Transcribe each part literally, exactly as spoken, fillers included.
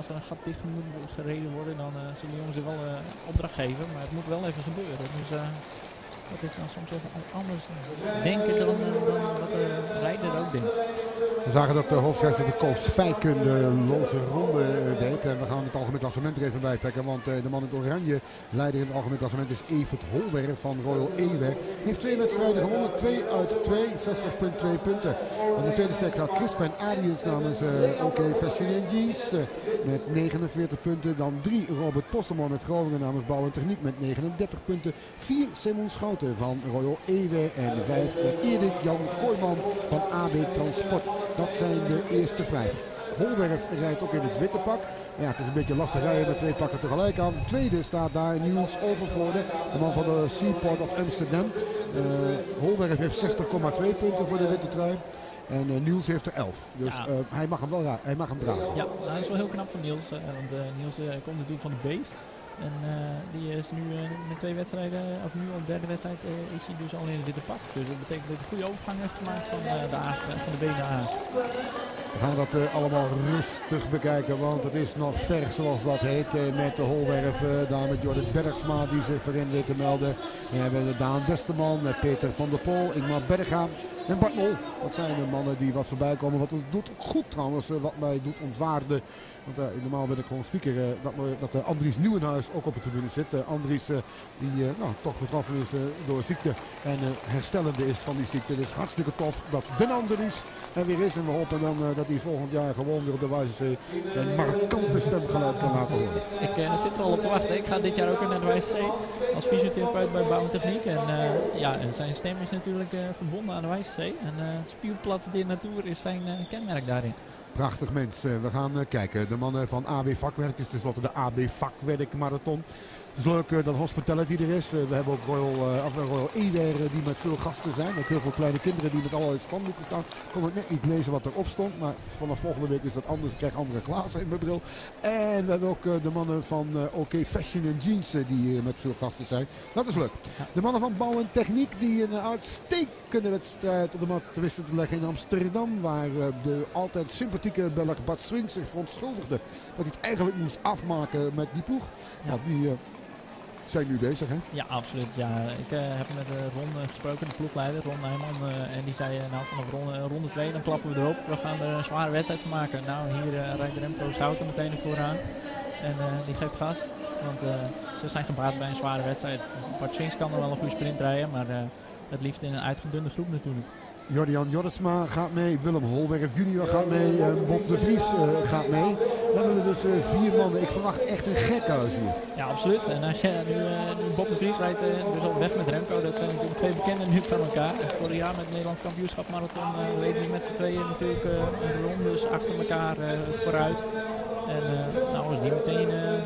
als er een gat dicht moet gereden worden, dan uh, zullen de jongens er wel uh, opdracht geven. Maar het moet wel even gebeuren. Dus uh, dat is dan soms even anders denken dan, uh, dan wat de rijder ook denkt. We zagen dat de hoofdscheidsrechter Koos Fijken de loze ronde deed. En we gaan het algemeen klassement er even bij trekken. Want de man in het oranje leider in het algemeen klassement is Evert Holwerf van Royal Ewe. Heeft twee wedstrijden gewonnen. twee uit twee. zestig komma twee punten. Aan de tweede stek gaat Crispijn Ariens namens uh, OK Fashion and Jeans uh, met negenenveertig punten. Dan drie Robert Posterman uit Groningen namens Bouw en Techniek met negenendertig punten. vier Simon Schouten van Royal Ewe. En de vijf uh, Erik Jan Kooijman van A B Transport. Dat zijn de eerste vijf. Holwerf rijdt ook in het witte pak. Ja, het is een beetje lastig rijden met twee pakken tegelijk aan. De tweede staat daar Niels Overvoorde, de man van de Seaport of Amsterdam. Uh, Holwerf heeft zestig komma twee punten voor de witte trui. En uh, Niels heeft er elf. Dus ja. uh, hij mag hem wel raar, hij mag hem dragen. Ja, nou, dat is wel heel knap van Niels. Uh, want uh, Niels uh, komt natuurlijk van de beest. En uh, die is nu uh, met twee wedstrijden, of nu op de derde wedstrijd, uh, is hij dus al in het witte pak. Dus dat betekent dat hij een goede overgang heeft gemaakt van, uh, de A's, van de B naar A. We gaan dat uh, allemaal rustig bekijken, want het is nog ver zoals dat heet. Uh, met de Holwerf, uh, daar met Jorrit Bergsma die zich voorin weet te melden. We hebben Daan Westerman, met Peter van der Pol, Ingmar Berga en Bart Mol. Dat zijn de mannen die wat voorbij komen. Wat ons doet goed trouwens, uh, wat mij doet ontwaarden. Want uh, normaal ben ik gewoon speaker uh, dat, dat uh, Andries Nieuwenhuis ook op de tribune zit. Uh, Andries uh, die uh, nou, toch getroffen is uh, door ziekte en uh, herstellende is van die ziekte. Het is hartstikke tof dat Den Andries er weer is. En we hopen dan uh, dat hij volgend jaar gewoon weer op de Wijzenzee zijn markante stemgeluid kan laten horen. Ik uh, zit er al op te wachten. Ik ga dit jaar ook weer naar de Wijzenzee als fysiotherapeut bij Bouw en Techniek. En uh, ja, zijn stem is natuurlijk uh, verbonden aan de Wijzenzee. En uh, Spielplatz de Natuur is zijn uh, kenmerk daarin. Prachtig mens. We gaan uh, kijken. De mannen van A B Vakwerk is tenslotte de A B Vakwerk Marathon. Het is leuk uh, dat hospitality er is. Uh, we hebben ook Royal, uh, Royal Ewer uh, die met veel gasten zijn. Met heel veel kleine kinderen die met allerlei spandoeken staan. Ik kon ook net niet lezen wat erop stond. Maar vanaf volgende week is dat anders. Ik krijg andere glazen in mijn bril. En we hebben ook uh, de mannen van uh, OK Fashion and Jeans uh, die uh, met veel gasten zijn. Dat is leuk. De mannen van Bouw en Techniek die een uitstekende wedstrijd op de mat wisten te leggen in Amsterdam. Waar uh, de altijd sympathieke Belg Bart Swink zich verontschuldigde dat hij het eigenlijk moest afmaken met die ploeg. Ja. Nou, die uh, zijn nu bezig, hè? Ja, absoluut. Ja. Ik uh, heb met uh, Ron uh, gesproken, de ploegleider, Ron Nijman. Uh, en die zei, uh, nou vanaf ronde, uh, ronde twee, dan klappen we erop. We gaan er een zware wedstrijd van maken. Nou, hier uh, rijdt Remco Schouten meteen vooraan. En uh, die geeft gas. Want uh, ze zijn gebaat bij een zware wedstrijd. Bart Swings kan er wel een goede sprint rijden, maar uh, het liefst in een uitgedunde groep natuurlijk. Jordian Jorritsma gaat mee, Willem Holwerf junior gaat mee, uh, Bob de Vries uh, gaat mee. Dan hebben we dus uh, vier mannen. Ik verwacht echt een gekhuis hier. Ja, absoluut. En als je nu, uh, nu Bob de Vries rijdt uh, dus al weg met Remco, dat zijn natuurlijk twee bekenden nu van elkaar. En vorig jaar met het Nederlands kampioenschap marathon uh, reden ze met z'n tweeën natuurlijk uh, een rondes achter elkaar uh, vooruit. En uh, nou, als die meteen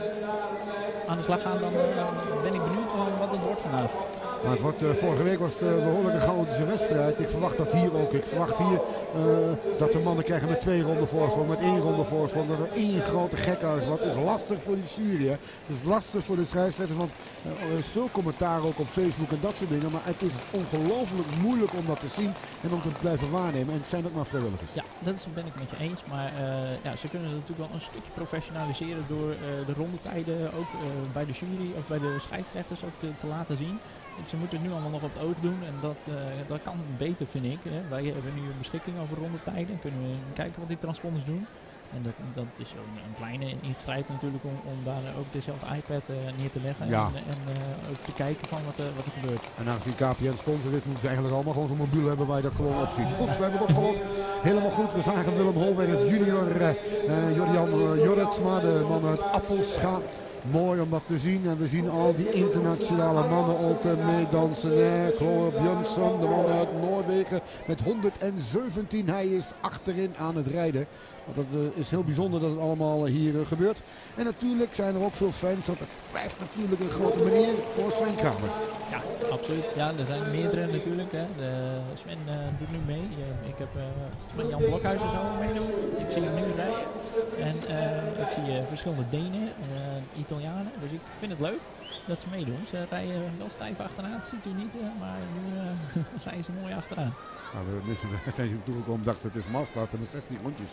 uh, aan de slag gaan, dan uh, ben ik benieuwd wat het wordt vandaag. Maar het wordt, uh, vorige week was het uh, behoorlijk een chaotische wedstrijd. Ik verwacht dat hier ook. Ik verwacht hier uh, dat de mannen krijgen met twee ronden voorsprong, met één ronde voorsprong. Dat er één grote gekhuis wordt. Het is lastig voor die jury. Hè. Het is lastig voor de scheidsrechters, want uh, er is veel commentaar ook op Facebook en dat soort dingen. Maar het is ongelooflijk moeilijk om dat te zien en om te blijven waarnemen. En het zijn ook maar vrijwilligers. Ja, dat is, ben ik met je eens. Maar uh, ja, ze kunnen het natuurlijk wel een stukje professionaliseren door uh, de rondetijden ook uh, bij de jury of bij de scheidsrechters ook te, te laten zien. Ze moeten het nu allemaal nog op het oog doen en dat, uh, dat kan beter, vind ik. Hè. Wij hebben nu een beschikking over rondetijden. Kunnen we kijken wat die transponders doen. En dat, dat is een, een kleine ingrijp natuurlijk om, om daar ook dezelfde iPad uh, neer te leggen. Ja. En, en uh, ook te kijken van wat, uh, wat er gebeurt. En aangezien K P N sponsor is, moeten ze eigenlijk allemaal gewoon zo'n mobiel hebben waar je dat gewoon op ziet. Goed, we hebben het opgelost. Helemaal goed. We zagen Willem Holwerf junior, uh, uh, Jordian uh, Jorritsma, de man uit Appelscha. Mooi om dat te zien. En we zien al die internationale mannen ook uh, meedansen. Eh, Chloe Björnsson, de man uit Noorwegen met honderdzeventien. Hij is achterin aan het rijden. Want dat uh, is heel bijzonder dat het allemaal uh, hier uh, gebeurt. En natuurlijk zijn er ook veel fans. Want het blijft natuurlijk een grote meneer voor Sven Kramer. Ja, absoluut. Ja, er zijn meerdere natuurlijk. Hè. De Sven uh, doet nu mee. Uh, ik heb uh, Jan Blokhuizen zo meedoen. Ik zie hem nu rijden. En uh, ik zie uh, verschillende Denen, uh, Italianen. Dus ik vind het leuk dat ze meedoen. Ze rijden wel stijf achteraan. Dat ziet u niet. Uh, maar nu uh, rijden ze mooi achteraan. Nou, we zijn ze toegekomen, dachten het is Maastad en de zestien rondjes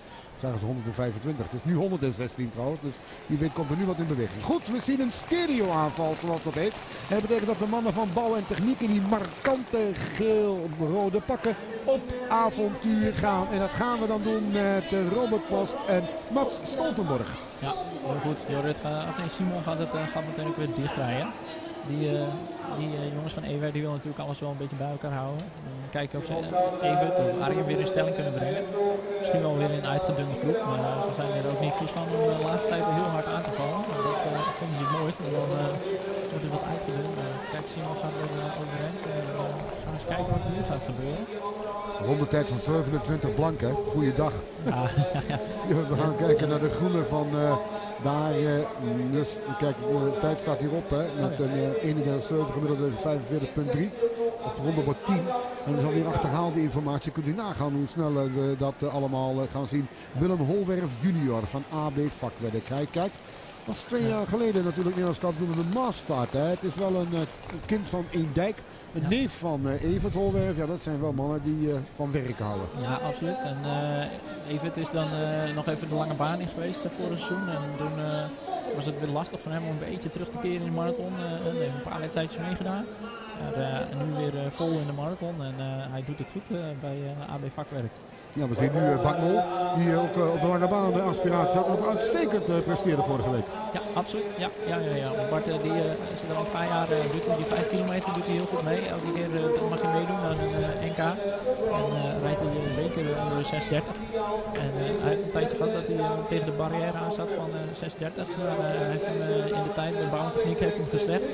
zagen ze honderdvijfentwintig. Het is nu honderdzestien trouwens, dus wie weet komt er nu wat in beweging. Goed, we zien een stereo aanval zoals dat heet. En dat betekent dat de mannen van bouw en techniek in die markante geel-rode pakken op avontuur gaan. En dat gaan we dan doen met Robert Post en Mats Stoltenborg. Ja, heel goed. Jorrit, uh, of nee, Simon gaat, het, uh, gaat meteen ook weer dichtrijden. Die, uh, die uh, jongens van Evert die willen natuurlijk alles wel een beetje bij elkaar houden. Uh, kijken of ze uh, Evert of Arjen weer in stelling kunnen brengen. Misschien wel weer in een uitgedunde groep, maar uh, ze zijn er ook niet vies van om de laatste tijd heel hard aan te vallen. Maar dat uh, vinden ze het mooist. En dan uh, wordt er wat uitgedund. Uh, kijk, Simon gaat er uh, overheen. Uh, uh, gaan we eens kijken wat er nu gaat gebeuren. Rondetijd van zevenentwintig blank, hè? Goeiedag. Ja, ja, ja. We gaan kijken naar de groene van uh, daar. Uh, dus kijk, de tijd staat hierop, hè? Met een uh, eenendertig zeven gemiddelde vijfenveertig komma drie op de ronde wordt tien. En dat is alweer achterhaalde informatie. Kunt u nagaan hoe snel uh, we dat uh, allemaal uh, gaan zien. Willem Holwerf junior van A B Vakwerk. Hij kijkt. Dat was twee jaar geleden natuurlijk Nederlands kampioen in de maasstart. Het is wel een uh, kind van Eendijk. Een ja. neef van uh, Evert Holwerf. Ja, dat zijn wel mannen die uh, van werken houden. Ja, absoluut. En uh, Evert is dan uh, nog even de lange baan in geweest uh, vorig seizoen. En toen uh, was het weer lastig voor hem om een beetje terug te keren in de marathon. Uh, hij heeft een paar wedstrijdjes meegedaan. Maar, uh, en nu weer uh, vol in de marathon. En uh, hij doet het goed uh, bij uh, A B Vakwerk. Ja, we zien nu uh, Bakmol, die ook uh, op de lange baan de aspiratie had, ook uitstekend uh, presteerde vorige week. Ja, absoluut. Ja, ja, ja, ja. Bart uh, die, uh, zit er al een paar jaar, uh, doet hij die vijf kilometer doet hij heel goed mee. Elke keer uh, mag hij meedoen aan een uh, N K. En uh, rijdt hij uh, zeker onder de zes dertig. En uh, hij heeft een tijdje gehad dat hij uh, tegen de barrière aan zat van uh, zes dertig. Maar uh, hij heeft hem uh, in de tijd, de bouwtechniek heeft hem geslecht.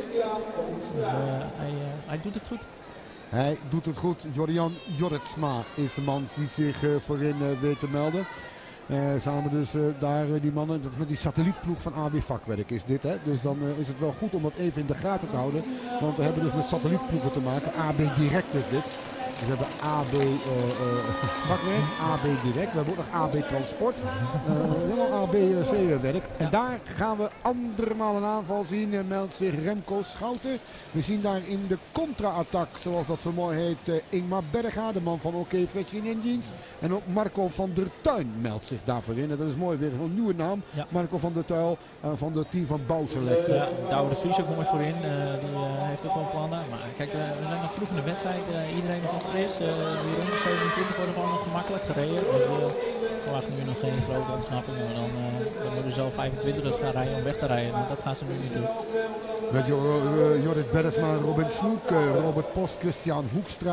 Dus uh, hij, uh, hij doet het goed. Hij doet het goed. Jorian Jorritsma is de man die zich uh, voorin uh, weet te melden. Uh, samen dus uh, daar uh, die mannen, dat met die satellietploeg van A B Vakwerk is dit. Hè? Dus dan uh, is het wel goed om dat even in de gaten te houden. Want we hebben dus met satellietploegen te maken. A B Direct is dit. Dus we hebben A B uh, uh, Vakwerk, A B Direct, we hebben ook nog A B Transport, uh, helemaal A B C-werk. En daar gaan we andermaal een aanval zien, uh, meldt zich Remco Schouten. We zien daar in de contra-attack, zoals dat zo mooi heet, uh, Ingmar Berga, de man van OK Fashion Engines. En ook Marco van der Tuin meldt zich daarvoor in. En dat is mooi, weer een nieuwe naam. Ja. Marco van der Tuin uh, van het team van Bouwselect. Ja, Douwe de Vries ook mooi voorin, uh, die uh, heeft ook wel plannen. Maar kijk, uh, we zijn nog vroeg in de wedstrijd, uh, iedereen nog fris. Uh, die ronde zevenentwintig worden gewoon nog gemakkelijk gereden. Dus uh, ik verwacht nu nog geen grote ontsnapping. Maar dan, uh, dan moeten ze al vijfentwintigers gaan rijden om weg te rijden. Maar dat gaan ze nu niet doen. Met Jor uh, Jorrit Bergsma, Robin Snoek, uh, Robert Post, Christian Hoekstra.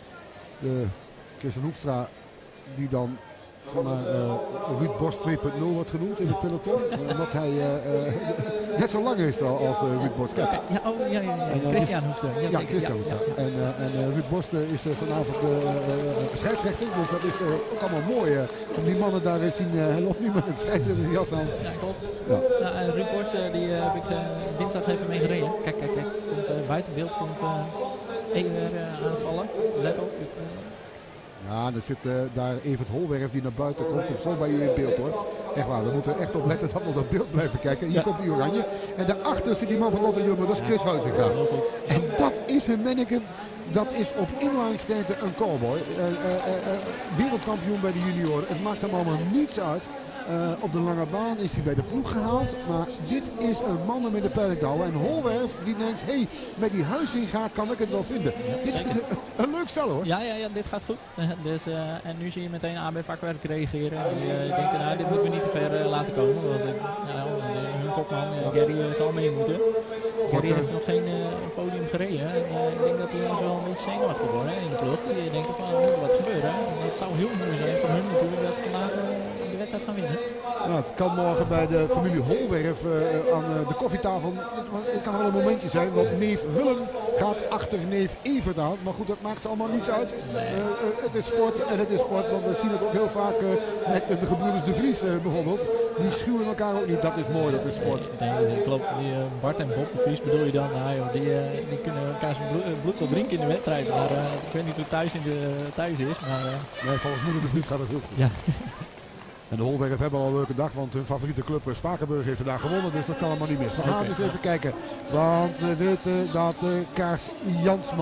Uh, Christian Hoekstra die dan zeg maar, uh, Ruud Bos twee punt nul wordt genoemd in het peloton. Uh, omdat hij uh, uh, net zo lang is als uh, Ruud Bos. Kijk. Ja, oh, ja, ja, ja. En, uh, Christian Hoekstra. Ja, ja, Christian Hoekstra. Ja, ja. En, uh, en uh, Ruud Bos uh, is uh, vanavond uh, uh, scheidsrechter. Dus dat is uh, ook allemaal mooi. Uh, om die mannen daar zien. Uh, hij loopt nu met een scheidsrechter jas aan. Ja, klopt. Ja. Nou, uh, Ruud Bos uh, die uh, heb ik uh, dinsdag even mee gereden. Kijk, kijk, kijk. Komt, uh, buiten beeld komt uh, Ewer uh, aanvallen. Let op. Uh, Ja, er zit uh, daar Evert Holwerf die naar buiten komt. Komt zo bij u in beeld hoor. Echt waar, we moeten echt op letten dat we op dat beeld blijven kijken. Hier ja. komt die oranje. En daarachter zit die man van Lotte Jumbo, dat is Chris Huizinga. En dat is een manneke. Dat is op inlineskaten een cowboy. Uh, uh, uh, uh, wereldkampioen bij de junioren. Het maakt hem allemaal niets uit. Uh, op de lange baan is hij bij de ploeg gehaald. Maar dit is een man met de pijl houden. En Holwerf die denkt, hé, hey, met die Huizinga kan ik het wel vinden. Ja, dit is een, een leuk stel hoor. Ja, ja, ja, dit gaat goed. dus, uh, en nu zie je meteen A B Vakwerk reageren. Die uh, denken, nou, dit moeten we niet te ver uh, laten komen. Want uh, nou, hun kopman, uh, Gary, uh, zal mee moeten. Gary heeft nog geen uh, podium gereden. En, uh, ik denk dat die jongens wel een beetje zenuwachtig worden hè, in de ploeg. Die denken van, oh, wat gebeurt er? En het zou heel mooi zijn voor hun natuurlijk dat ze vandaag uh, de wedstrijd gaan winnen. Ja, het kan morgen bij de familie Holwerf uh, aan uh, de koffietafel. Het kan wel een momentje zijn, want neef Willem gaat achter neef Evert aan. Maar goed, dat maakt ze allemaal niets uit. Uh, uh, het is sport en het is sport, want we zien het ook heel vaak uh, met uh, de gebroeders De Vries uh, bijvoorbeeld. Die schuwen elkaar ook niet. Dat is mooi, dat is sport. Nee, dat klopt. Die, uh, Bart en Bob De Vries bedoel je dan? Nou, joh, die, uh, die kunnen elkaar zijn bloed, bloed wel drinken in de wedstrijd. Maar uh, ik weet niet hoe thuis, in de, thuis is. Maar, uh... nee, volgens moeder De Vries gaat het heel goed. Ja. En de Holwerf hebben al een leuke dag, want hun favoriete club Spakenburg heeft vandaag gewonnen, dus dat kan allemaal niet mis. We gaan okay. dus even kijken, want we weten dat uh, Kaars Jansman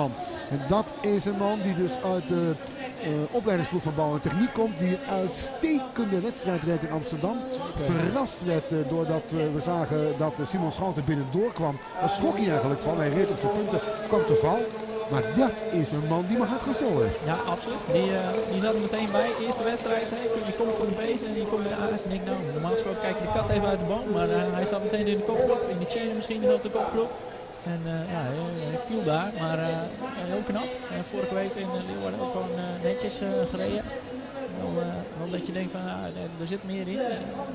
En dat is een man die dus uit de uh, opleidingsploeg van Bouw en Techniek komt. Die een uitstekende wedstrijd reed in Amsterdam. Verrast werd uh, doordat uh, we zagen dat uh, Simon Schouten binnendoor kwam. Daar schrok hij eigenlijk van. Hij reed op zijn punten, kwam te val. Maar dat is een man die me hard gestolen heeft. Ja, absoluut. Die, uh, die zat er meteen bij. Eerste wedstrijd. Hè. Je komt van de beest en je komt bij de A's en denk nou, normaal gesproken kijk je de kat even uit de boom. Maar uh, hij zat meteen in de kopgroep. In de chain misschien op de kopgroep. En uh, ja, hij viel daar. Maar uh, heel knap. Uh, vorige week in uh, Leeuwarden ook gewoon uh, netjes uh, gereden. Wel, uh, wel dat je denkt van uh, er zit meer in. Uh,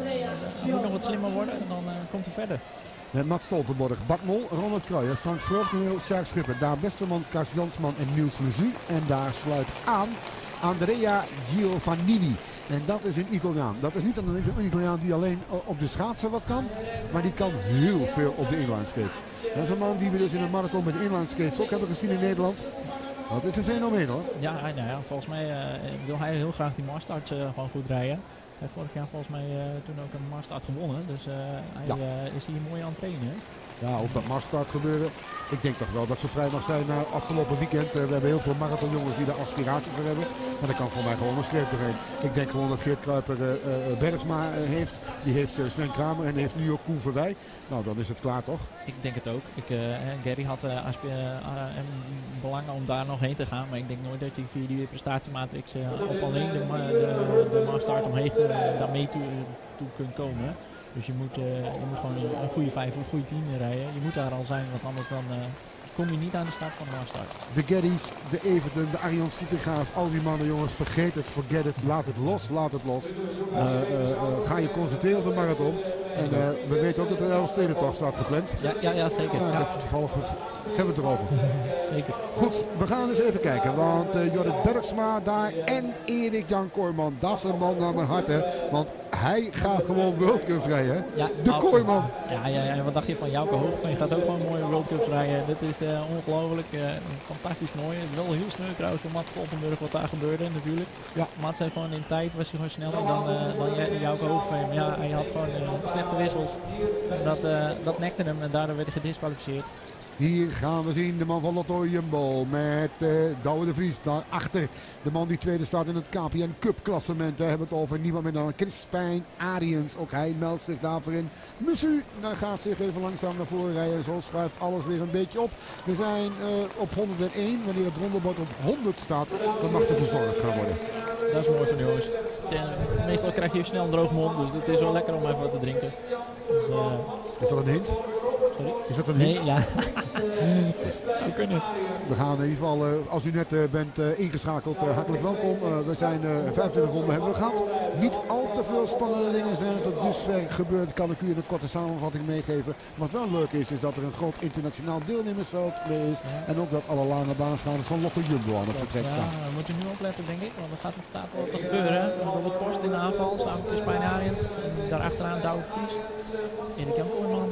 hij moet nog wat slimmer worden en dan uh, komt hij verder. Met Mats Stoltenborg, Bart Mol, Ronald Kruijers, Frank Vreugdeneel, Sjaak Schipper, Daan Westerman, Kas Jansman en Niels Muzu. En daar sluit aan Andrea Giovannini. En dat is een Italiaan. Dat is niet een Italiaan die alleen op de schaatsen wat kan, maar die kan heel veel op de inline skates. Dat is een man die we dus in een marathon met de inline skates ook hebben gezien in Nederland. Dat is een fenomeen hoor. Ja, nou ja, volgens mij uh, wil hij heel graag die Mastart uh, gewoon goed rijden. Hij heeft vorig jaar volgens mij uh, toen ook een Mastart gewonnen. Dus uh, hij ja. uh, is hier mooi aan het trainen. Ja, of dat Mastart gebeuren. Ik denk toch wel dat ze vrij mag zijn na afgelopen weekend. Uh, we hebben heel veel marathonjongens die daar aspiratie voor hebben. Maar dat kan voor mij gewoon een streep doorheen. Ik denk gewoon dat Geert Kruijper uh, uh, Bergsma uh, heeft. Die heeft uh, Sven Kramer en heeft nu ook Koen Verwij. Nou, dan is het klaar toch? Ik denk het ook. Ik, uh, Gary had uh, asp- uh, uh, belang om daar nog heen te gaan. Maar ik denk nooit dat je via die prestatiematrix uh, op alleen de, de, de Mastart omheen uh, daar mee toe, toe kunt komen. Dus je moet, uh, je moet gewoon een goede vijf of een goede tien rijden. Je moet daar al zijn, want anders dan uh, kom je niet aan de start van de Mastart. De Geddy's, de Everton, de Arjan Schietinga's, al die mannen jongens, vergeet het, forget it, laat het los, laat het los. Uh, uh, uh, ga je concentreren op de marathon. En uh, we weten ook dat er een Elfstedentocht staat gepland. Ja, ja, ja zeker. Ja, ja. Dat toevallig hebben we het erover. Zeker. Goed, we gaan eens even kijken. Want uh, Jorrit Bergsma daar en Erik-Jan Kooijman, dat is een man naar mijn hart. Hè, want hij gaat gewoon World Cups rijden. Ja, de Kooijman. Ja, ja, ja, wat dacht je van Jouke Hoogveen? Je gaat ook gewoon mooie World Cups rijden. Dit is uh, ongelooflijk. Uh, fantastisch mooi. Wel heel sneu trouwens voor Mats Stoltenborg wat daar gebeurde natuurlijk. Ja. Mats heeft gewoon in tijd was hij gewoon sneller dan, uh, dan Jouke Hoogveen. Maar ja, hij had gewoon uh, slechte wissels. Dat, uh, dat nekte hem en daardoor werd hij gedisqualificeerd. Hier gaan we zien de man van Lotto Jumbo met uh, Douwe de Vries daarachter. De man die tweede staat in het K P N Cup klassement. We hebben het over niemand meer dan Crispijn Ariens. Ook hij meldt zich daarvoor in. Musu nou gaat zich even langzaam naar voren rijden. Zo schuift alles weer een beetje op. We zijn uh, op honderdéén. Wanneer het rondelbord op honderd staat, dan mag er verzorgd gaan worden. Dat is mooi van de jongens. Ja, meestal krijg je snel een droog mond, dus het is wel lekker om even wat te drinken. Dus, uh... Is dat een hint? Sorry? Is dat een hint? Nee, ja. Zou kunnen. We gaan in ieder geval, uh, als u net uh, bent uh, ingeschakeld, uh, hartelijk welkom. Uh, we zijn uh, vijfentwintig ronden hebben we gehad. Niet al te veel spannende dingen zijn er tot dusver gebeurd. Kan ik u in een korte samenvatting meegeven. Wat wel leuk is, is dat er een groot internationaal deelnemersveld mee is. Ja. En ook dat alle lange baanschaden van Lotto Jumbo aan het vertrek staan. Ja, we moeten nu opletten denk ik, want er gaat het staat wel te gebeuren. Robert Post in de aanval, samen met Spijn Ariens. Daarachteraan Douwe Vries. Erik-Jan Kooijman.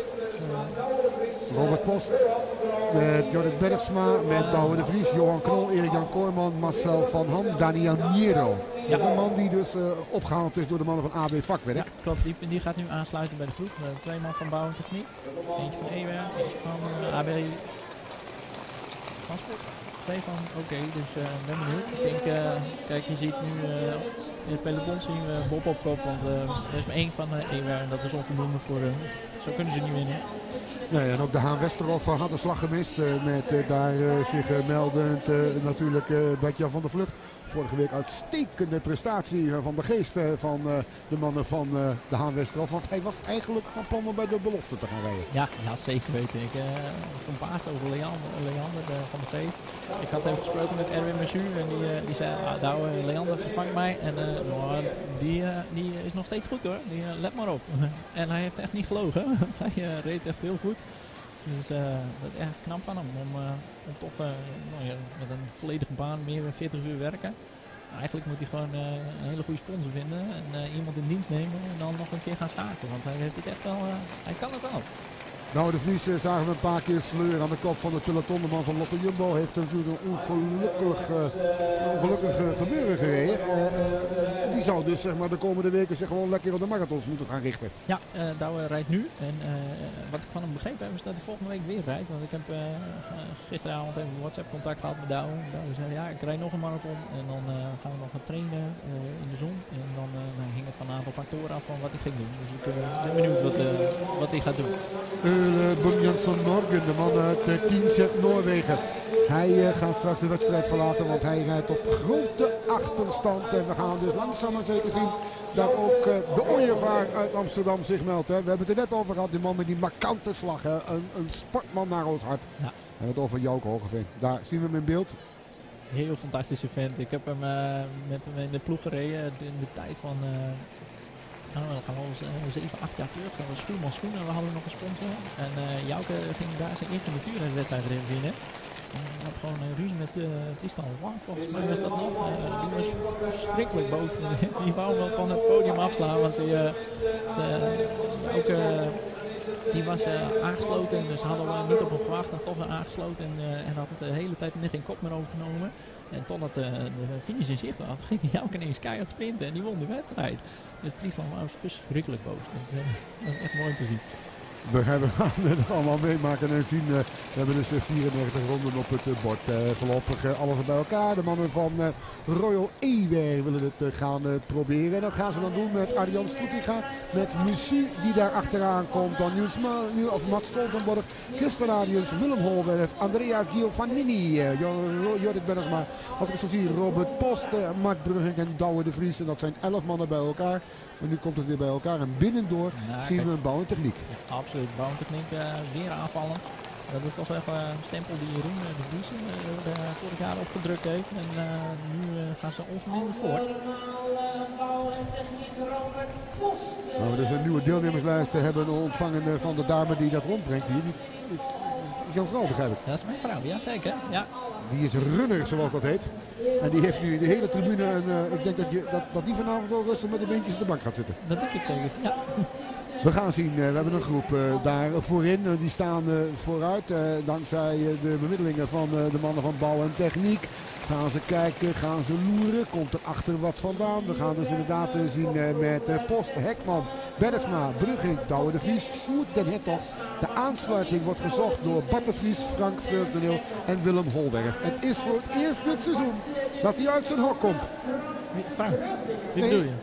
Robert Post, met Jorrit Bergsma, met Douwe de Vries, Johan Knol, Erik-Jan Kooijman, Marcel van Ham, Daniel Niero. Ja. Dat is een man die dus uh, opgehaald is door de mannen van A B Vakwerk. Ja, klopt. Die, die gaat nu aansluiten bij de groep. Uh, twee man van Bouw en Techniek. Eentje van Ewer, eentje van uh, A B Transport. Twee van oké, okay, dus ik uh, ben benieuwd. Ik denk, uh, kijk, je ziet nu uh, in het peloton zien we Bob op kop, want uh, er is maar één van uh, Ewer en dat is onvoldoende voor uh, zo kunnen ze niet winnen. Nee, en ook de Haan Westerhof had een slag gemist uh, met uh, daar uh, zich uh, meldend uh, natuurlijk uh, Bert-Jan van der Vlucht. Vorige week uitstekende prestatie uh, van de geest uh, van uh, de mannen van uh, de Haan Westerhof. Want hij was eigenlijk van plan om bij de belofte te gaan rijden. Ja, ja zeker weten. Ik uh, verbaasd over Leander, Leander uh, van de Geest. Ik had even gesproken met Erwin Messu en die, uh, die zei, ah, nou, uh, Leander vervangt mij. En uh, nou, die, uh, die is nog steeds goed hoor. Die, uh, let maar op. En hij heeft echt niet gelogen. Hij uh, reed echt heel goed. Dus uh, dat is erg knap van hem om, uh, om toch uh, nou ja, met een volledige baan meer dan veertig uur werken. Eigenlijk moet hij gewoon uh, een hele goede sponsor vinden en uh, iemand in dienst nemen en dan nog een keer gaan starten. Want hij heeft het echt wel, uh, hij kan het wel. Nou, de Vries uh, zagen we een paar keer sleur aan de kop van de peloton. De man van Lotto Jumbo heeft natuurlijk een ongelukkig, uh, ongelukkig uh, gebeuren gereden. Uh, uh, die zou dus zeg maar, de komende weken zich gewoon lekker op de marathons moeten gaan richten. Ja, uh, Douwe rijdt nu. En uh, wat ik van hem begrepen heb is dat hij volgende week weer rijdt. Want ik heb uh, gisteravond even WhatsApp contact gehad met Douwe. Douwe zei ja, ik rijd nog een marathon. En dan uh, gaan we nog gaan trainen uh, in de zon. En dan uh, nou, hing het van een aantal factoren af van wat hij ging doen. Dus ik uh, ben benieuwd wat, uh, wat hij gaat doen. Eule Bunjansson Norgen, de man uit uh, Kienzet, Noorwegen. Hij uh, gaat straks de wedstrijd verlaten, want hij rijdt op grote achterstand. En we gaan dus langzaam maar zeker zien dat ook uh, de ooievaar uit Amsterdam zich meldt. Hè. We hebben het er net over gehad, die man met die markante slag. Hè. Een, een sportman naar ons hart. Ja. We hebben het over Jouke Hogeveen. Daar zien we hem in beeld. Heel fantastische vent. Ik heb hem uh, met hem in de ploeg gereden in de tijd van... Uh, Nou, dan gaan we al uh, zeven, acht jaar terug. Dat was Schoenman Schoenen, we hadden nog een sponsor. En uh, Jouke ging daar zijn eerste natuurwedstrijd winnen. En hij had gewoon uh, ruzie met uh, Tristan Wang, volgens mij was dat nog. Uh, die was verschrikkelijk boos. Die wou wel van het podium afslaan, want die, uh, de, ook, uh, die was uh, aangesloten. Dus hadden we niet op hem gewacht en toch weer aangesloten. En, uh, en had de hele tijd net geen kop meer overgenomen. En totdat uh, de finish in zicht had, ging Jouke ineens keihard sprinten en die won de wedstrijd. Dus Tristan was verschrikkelijk boos. Dus, uh, dat is echt mooi te zien. We hebben het allemaal meemaken en zien. Uh, we hebben dus uh, vierennegentig ronden op het uh, bord. Uh, voorlopig uh, alles bij elkaar. De mannen van uh, Royal Ewer willen het uh, gaan uh, proberen. En dat gaan ze dan doen met Arjan Stroetiga. Met Musu die daar achteraan komt. Dan Niels Ma of Max Stoltenborg. Christian Arius, Willem Holwerf, Andrea Giovannini. Uh, Jorrit Bergsma. Als ik het zo zie, Robert Post, uh, Mart Brugging en Douwe de Vries. En dat zijn elf mannen bij elkaar. En nu komt het weer bij elkaar. En binnendoor nou, zien kijk. we een bouw en techniek. Ja, absoluut. Bouwtechniek uh, weer aanvallen. Dat is toch even een stempel die Jeroen uh, de Vries uh, vorig jaar opgedrukt heeft. En uh, nu uh, gaan ze onverminderd voor. Nou, we dus een nieuwe deelnemerslijst hebben ontvangen uh, van de dame die dat rondbrengt hier. Die is, is jouw vrouw, begrijp ik? Dat is mijn vrouw, ja zeker. Ja. Die is runner, zoals dat heet. En die heeft nu de hele tribune. En uh, ik denk dat, je, dat, dat die vanavond ook rustig met de beentjes op de bank gaat zitten. Dat denk ik zeker, ja. We gaan zien, uh, we hebben een groep uh, daar voorin. Uh, die staan uh, vooruit. Uh, dankzij uh, de bemiddelingen van uh, de mannen van bouw en techniek. Gaan ze kijken, gaan ze loeren. Komt er achter wat vandaan. We gaan dus inderdaad uh, zien uh, met uh, Post, Hekman, Bergsma, Brugging, Douwe de Vries, Sjoerd den Hertog. De aansluiting wordt gezocht door Bart de Vries, Frank Vreugdeneel en Willem Holwerf. Het is voor het eerst dit seizoen dat hij uit zijn hok komt. Frank, wie nee. bedoel je?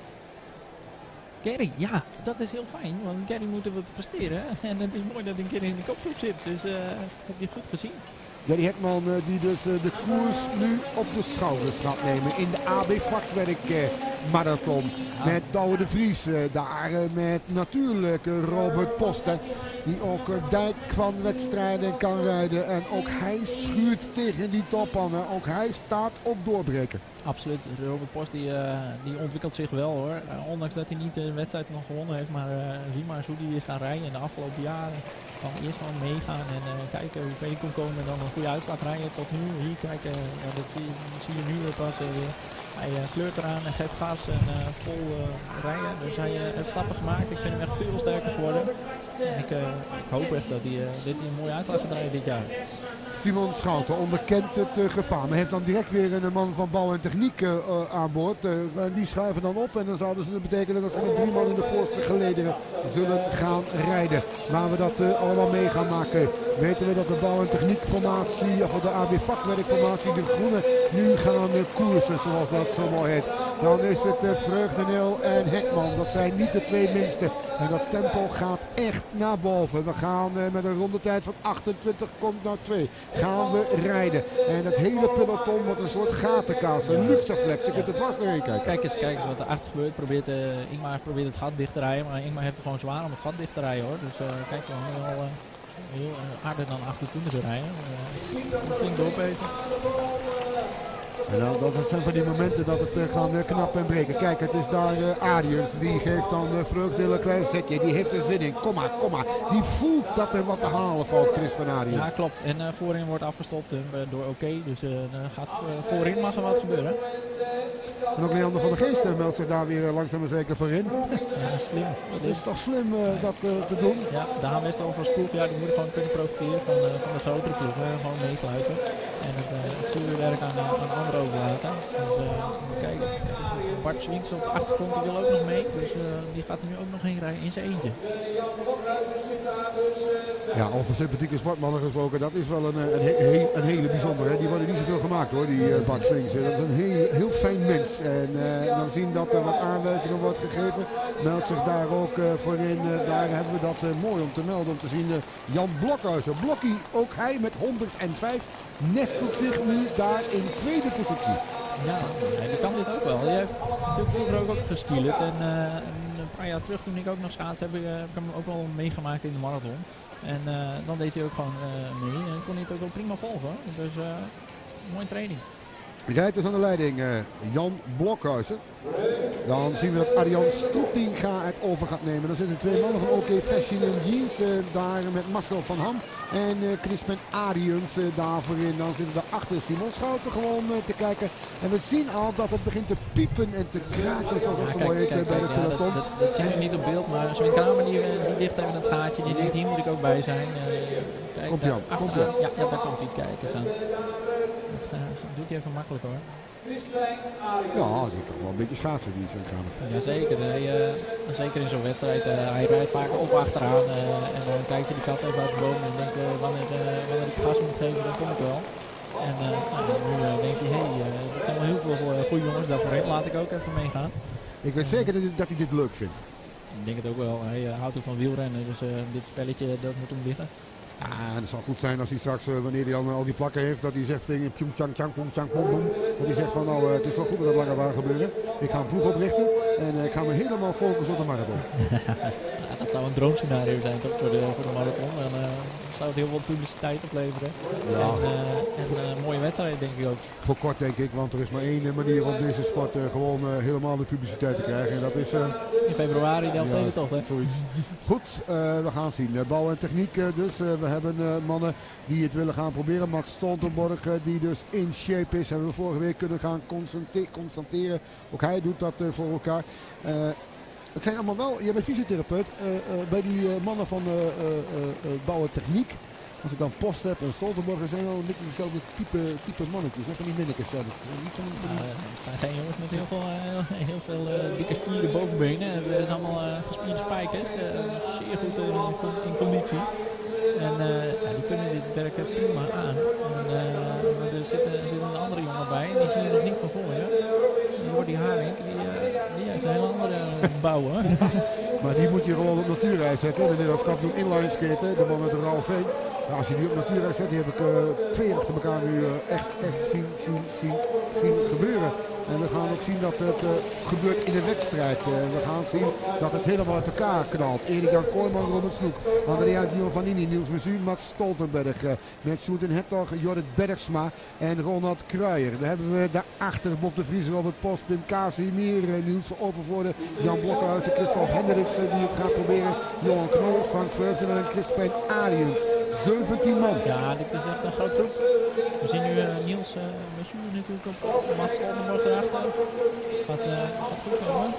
Gary, ja, dat is heel fijn, want Gary moet er wat presteren. En het is mooi dat hij een keer in de kopgroep zit, dus uh, heb je goed gezien. Gary Hekman uh, die dus uh, de koers nu op de schouders gaat nemen in de A B vakwerk uh, marathon. Ja. Met Douwe de Vries, uh, daar uh, met natuurlijk uh, Robert Post. Hè, die ook uh, dijk van wedstrijden kan rijden. En ook hij schuurt tegen die topmannen. Ook hij staat op doorbreken. Absoluut. Robert Post die, uh, die ontwikkelt zich wel hoor. Uh, ondanks dat hij niet de wedstrijd nog gewonnen heeft. Maar uh, zie maar eens hoe hij is gaan rijden in de afgelopen jaren. Van eerst gewoon meegaan en uh, kijken hoe ver hij kon komen. En dan een goede uitslag rijden tot nu. Hier kijken, uh, dat zie, zie je nu pas uh, weer. Hij uh, sleurt eraan en geeft gas en uh, vol uh, rijden. Dus hij uh, heeft stappen gemaakt. Ik vind hem echt veel sterker geworden. En ik, uh, ik hoop echt dat hij uh, dit een mooie uitslag gaat rijden dit jaar. Simon Schouten onderkent het uh, gevaar. Maar heeft dan direct weer een man van bouw en techniek uh, uh, aan boord. Uh, die schuiven dan op en dan zouden ze betekenen dat ze met drie man in de voorste gelederen zullen gaan rijden. Waar we dat uh, allemaal mee gaan maken, weten we dat de bouw en techniek formatie, of de A B vakwerk formatie, de groene, nu gaan uh, koersen zoals dat zo mooi heet. Dan is het uh, Vreugdeneel en Hekman. Dat zijn niet de twee minste. En dat tempo gaat echt naar boven. We gaan uh, met een rondetijd van achtentwintig komt naar twee. Gaan we rijden. En het hele peloton wordt een soort gatenkaas. Een luxaflex. Je kunt er dwars doorheen kijken. Kijk eens, kijk eens wat erachter gebeurt. Probeert, uh, Ingmar probeert het gat dicht te rijden. Maar Ingmar heeft het gewoon zwaar om het gat dicht te rijden hoor. Dus uh, kijk, we hebben al uh, heel uh, aardig dan achtentwintig te rijden. Uh, flink doorpeten. En dan, dat zijn van die momenten dat het uh, gaan uh, knappen en breken. Kijk, het is daar uh, Ariens. Die geeft dan uh, Vreugdeel een klein zetje. Die heeft er zin in. Kom maar, kom maar. Die voelt dat er wat te halen valt, Chris van Ariens. Ja, klopt. En uh, voorin wordt afgestopt uh, door oké. Okay. Dus uh, gaat, uh, voorin mag er wat gebeuren. En ook Leander van der Geest uh, meldt zich daar weer uh, langzaam maar zeker voor in. Ja, slim. Het is toch slim uh, dat uh, te doen. Ja, Daan Westerhof als ploeg, ja, die moet gewoon kunnen profiteren van, uh, van de grotere ploeg. Hè. Gewoon meesluiten. En het, uh, het stuurwerk aan, uh, aan anderen overlaten. Dus uh, kijken. Bart Swinks op de achtergrond, die wil ook nog mee. Dus uh, die gaat er nu ook nog heen rijden in zijn eentje. Ja, over sympathieke sportmannen gesproken, dat is wel een, een, he een hele bijzondere. Hè. Die worden niet zoveel gemaakt hoor, die uh, Bart Swinks. Dat is een heel, heel fijn mens. En uh, dan zien dat er wat aanwijzingen wordt gegeven. Meldt zich daar ook uh, voor in. Uh, daar hebben we dat uh, mooi om te melden, om te zien. Uh, Jan Blokhuizen. Blokkie, ook hij met honderdvijf, nestelt zich nu daar in tweede positie. Ja, die kan dit ook wel. Die heeft natuurlijk vroeger ook, ook geskielerd. En uh, een paar jaar terug, toen ik ook nog schaats heb, heb ik hem ook wel meegemaakt in de marathon. En uh, dan deed hij ook gewoon uh, mee en kon hij het ook wel prima volgen. Dus uh, mooie training. Rijdt dus aan de leiding uh, Jan Blokhuizen. Dan zien we dat Arjan Stoetinga het over gaat nemen. Dan zitten twee mannen van OK Fashion in Jeans. Uh, daar met Marcel van Ham en uh, Crispin Ariens uh, daar voorin. Dan zitten we achter Simon Schouten gewoon uh, te kijken. En we zien al dat het begint te piepen en te kraken zoals het zo mooi heet bij de peloton. Ja, dat, dat, dat zien we niet op beeld, maar Sven Kramer die, die ligt even in het gaatje. Die denkt hier moet ik ook bij zijn. Uh, kijk, komt hij aan? Komt ja, ja, ja, daar komt hij kijken aan. Dat uh, doet hij even makkelijk hoor. Ja, die kan wel een beetje schaatsen, die Sven Kramer. Jazeker, hij, uh, zeker in zo'n wedstrijd. Uh, hij rijdt vaak op achteraan uh, en dan kijkt hij de kat even uit de boom en denkt uh, wanneer, uh, wanneer ik gas moet geven, dan kom ik wel. En uh, nou, nu uh, denkt hij, hé, hey, uh, er zijn wel heel veel uh, goede jongens daarvoorheen, laat ik ook even meegaan. Ik weet zeker dat hij, dat hij dit leuk vindt. Ik denk het ook wel, hij uh, houdt ook van wielrennen, dus uh, dit spelletje dat moet hem liggen. Ja, en het zal goed zijn als hij straks, uh, wanneer hij al, al die plakken heeft, dat hij zegt tegen Pjong Chang Chang Pong Chang Pong Pong. Dat hij zegt van nou, uh, het is wel goed dat het langer waar gebeuren. Ik ga een ploeg oprichten en uh, ik ga me helemaal focussen op de marathon. Ja, dat zou een droomscenario zijn toch voor de, voor de marathon. En uh, zou het heel veel publiciteit opleveren. Ja. En, uh, en uh, een mooie wedstrijd denk ik ook. Voor kort denk ik, want er is maar één manier om deze sport uh, gewoon uh, helemaal de publiciteit te krijgen. En dat is... Uh, in februari de Elfstedentocht, hè? Zoiets. Goed, uh, we gaan zien. Uh, bouw en techniek uh, dus. Uh, we hebben uh, mannen die het willen gaan proberen. Max Stoltenborg uh, die dus in shape is. Hebben we vorige week kunnen gaan constateren. Ook hij doet dat uh, voor elkaar. Uh, het zijn allemaal wel, je bent fysiotherapeut. Uh, uh, bij die uh, mannen van uh, uh, uh, bouw en techniek. Als ik dan Post heb en Stoltenborg, zijn wel een beetje dezelfde type, type mannetjes. Hè? Van die minnekes. Ja, dat, niet van, van die... uh, het zijn geen jongens met heel veel, uh, heel veel uh, dikke spieren bovenbenen. Het zijn allemaal uh, gespierde spijkers. Uh, zeer goed uh, in, in conditie. En uh, ja, die kunnen dit werken prima aan. En, uh, er zit, er zit een andere jongen bij, die zie je nog niet van voor je. Die Haring, die, uh, die heeft een hele andere bouw. Maar die moet je gewoon op natuurreis zetten. De Nederlands kampioen inline skaten, de man uit de Rauwveen. Nou, als je die op natuurreis zet, die heb ik uh, twee achter elkaar nu uh, echt, echt zien, zien, zien, zien gebeuren. En we gaan ook zien dat het uh, gebeurt in de wedstrijd. Uh, we gaan zien dat het helemaal uit elkaar knalt. Erik-Jan Kooijman, Robert Snoek, Andrea Giovannini, Niels Mesuur, Mats Stoltenberg. Uh, met Sjoerd Hertog, Jorrit Bergsma en Ronald Kruijer. Dan hebben we daarachter Bob de Vries, Robert Post, Pim Casimir, uh, Niels van Overvoorde, Jan Blokhuizen, Christophe Hendriksen die het gaat proberen. Johan Knol, Frank Vreugden en Crispijn Ariens. zeventien man. Ja, dit is echt een groot groep. We zien nu uh, Niels uh, Mesuur natuurlijk op Mats Stoltenberg erachter. Gaat, uh, gaat goed komen.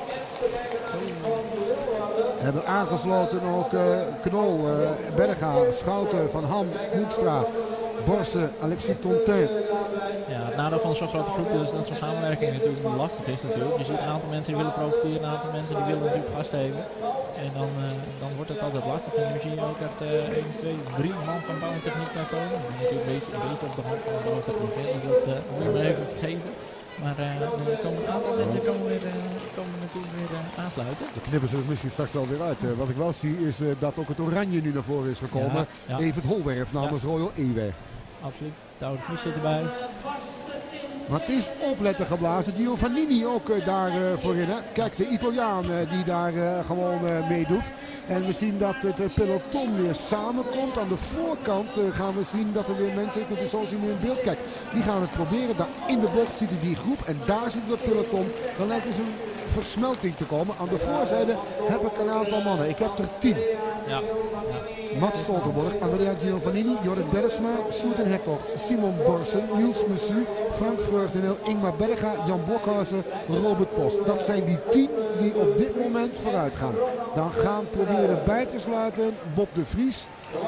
We hebben aangesloten ook uh, Knol, uh, Berga, Schouten, Van Ham, Hoekstra, Borsen, Alexis Contain. Ja, het nadeel van zo'n grote groep is dat zo'n samenwerking natuurlijk lastig is natuurlijk. Je ziet een aantal mensen die willen profiteren, een aantal mensen die willen natuurlijk gas geven. En dan, uh, dan wordt het altijd lastig. En nu zie je ook echt uh, één, twee, drie man van bouw en techniek daar komen. Dat is natuurlijk een beetje, een beetje op de hand van bouw en techniek. Hè. Dus dat uh, moet je maar even vergeven. Maar uh, er komen een aantal mensen komen, weer, uh, komen natuurlijk weer uh, aansluiten. Dan knippen ze het misschien straks wel weer uit. Uh, wat ik wel zie is uh, dat ook het oranje nu naar voren is gekomen. Ja, ja. Evert Holwerf namens ja. Royal Ewe. Absoluut. De oude Vries zit erbij. Maar het is opletten geblazen. Giovannini ook uh, daar uh, voorin. Hè. Kijk, de Italiaan uh, die daar uh, gewoon uh, meedoet. En we zien dat het uh, peloton weer samenkomt. Aan de voorkant uh, gaan we zien dat er weer mensen, ik moet het zo zien in beeld. Kijk, die gaan het proberen. Daar in de bocht ziet u die groep en daar zit het peloton. Dan lijkt er zo'n versmelting te komen. Aan de voorzijde heb ik een aantal mannen. Ik heb er tien. Ja. Mats Stoltenborg, Andrea Giovannini, Jorrit Bergsma, Soeten Hektoch, Simon Borsen, Niels Messu, Frank Vreugdeneel, Ingmar Berga, Jan Blokhuizen, Robert Post. Dat zijn die tien die op dit moment vooruit gaan. Dan gaan proberen bij te sluiten Bob de Vries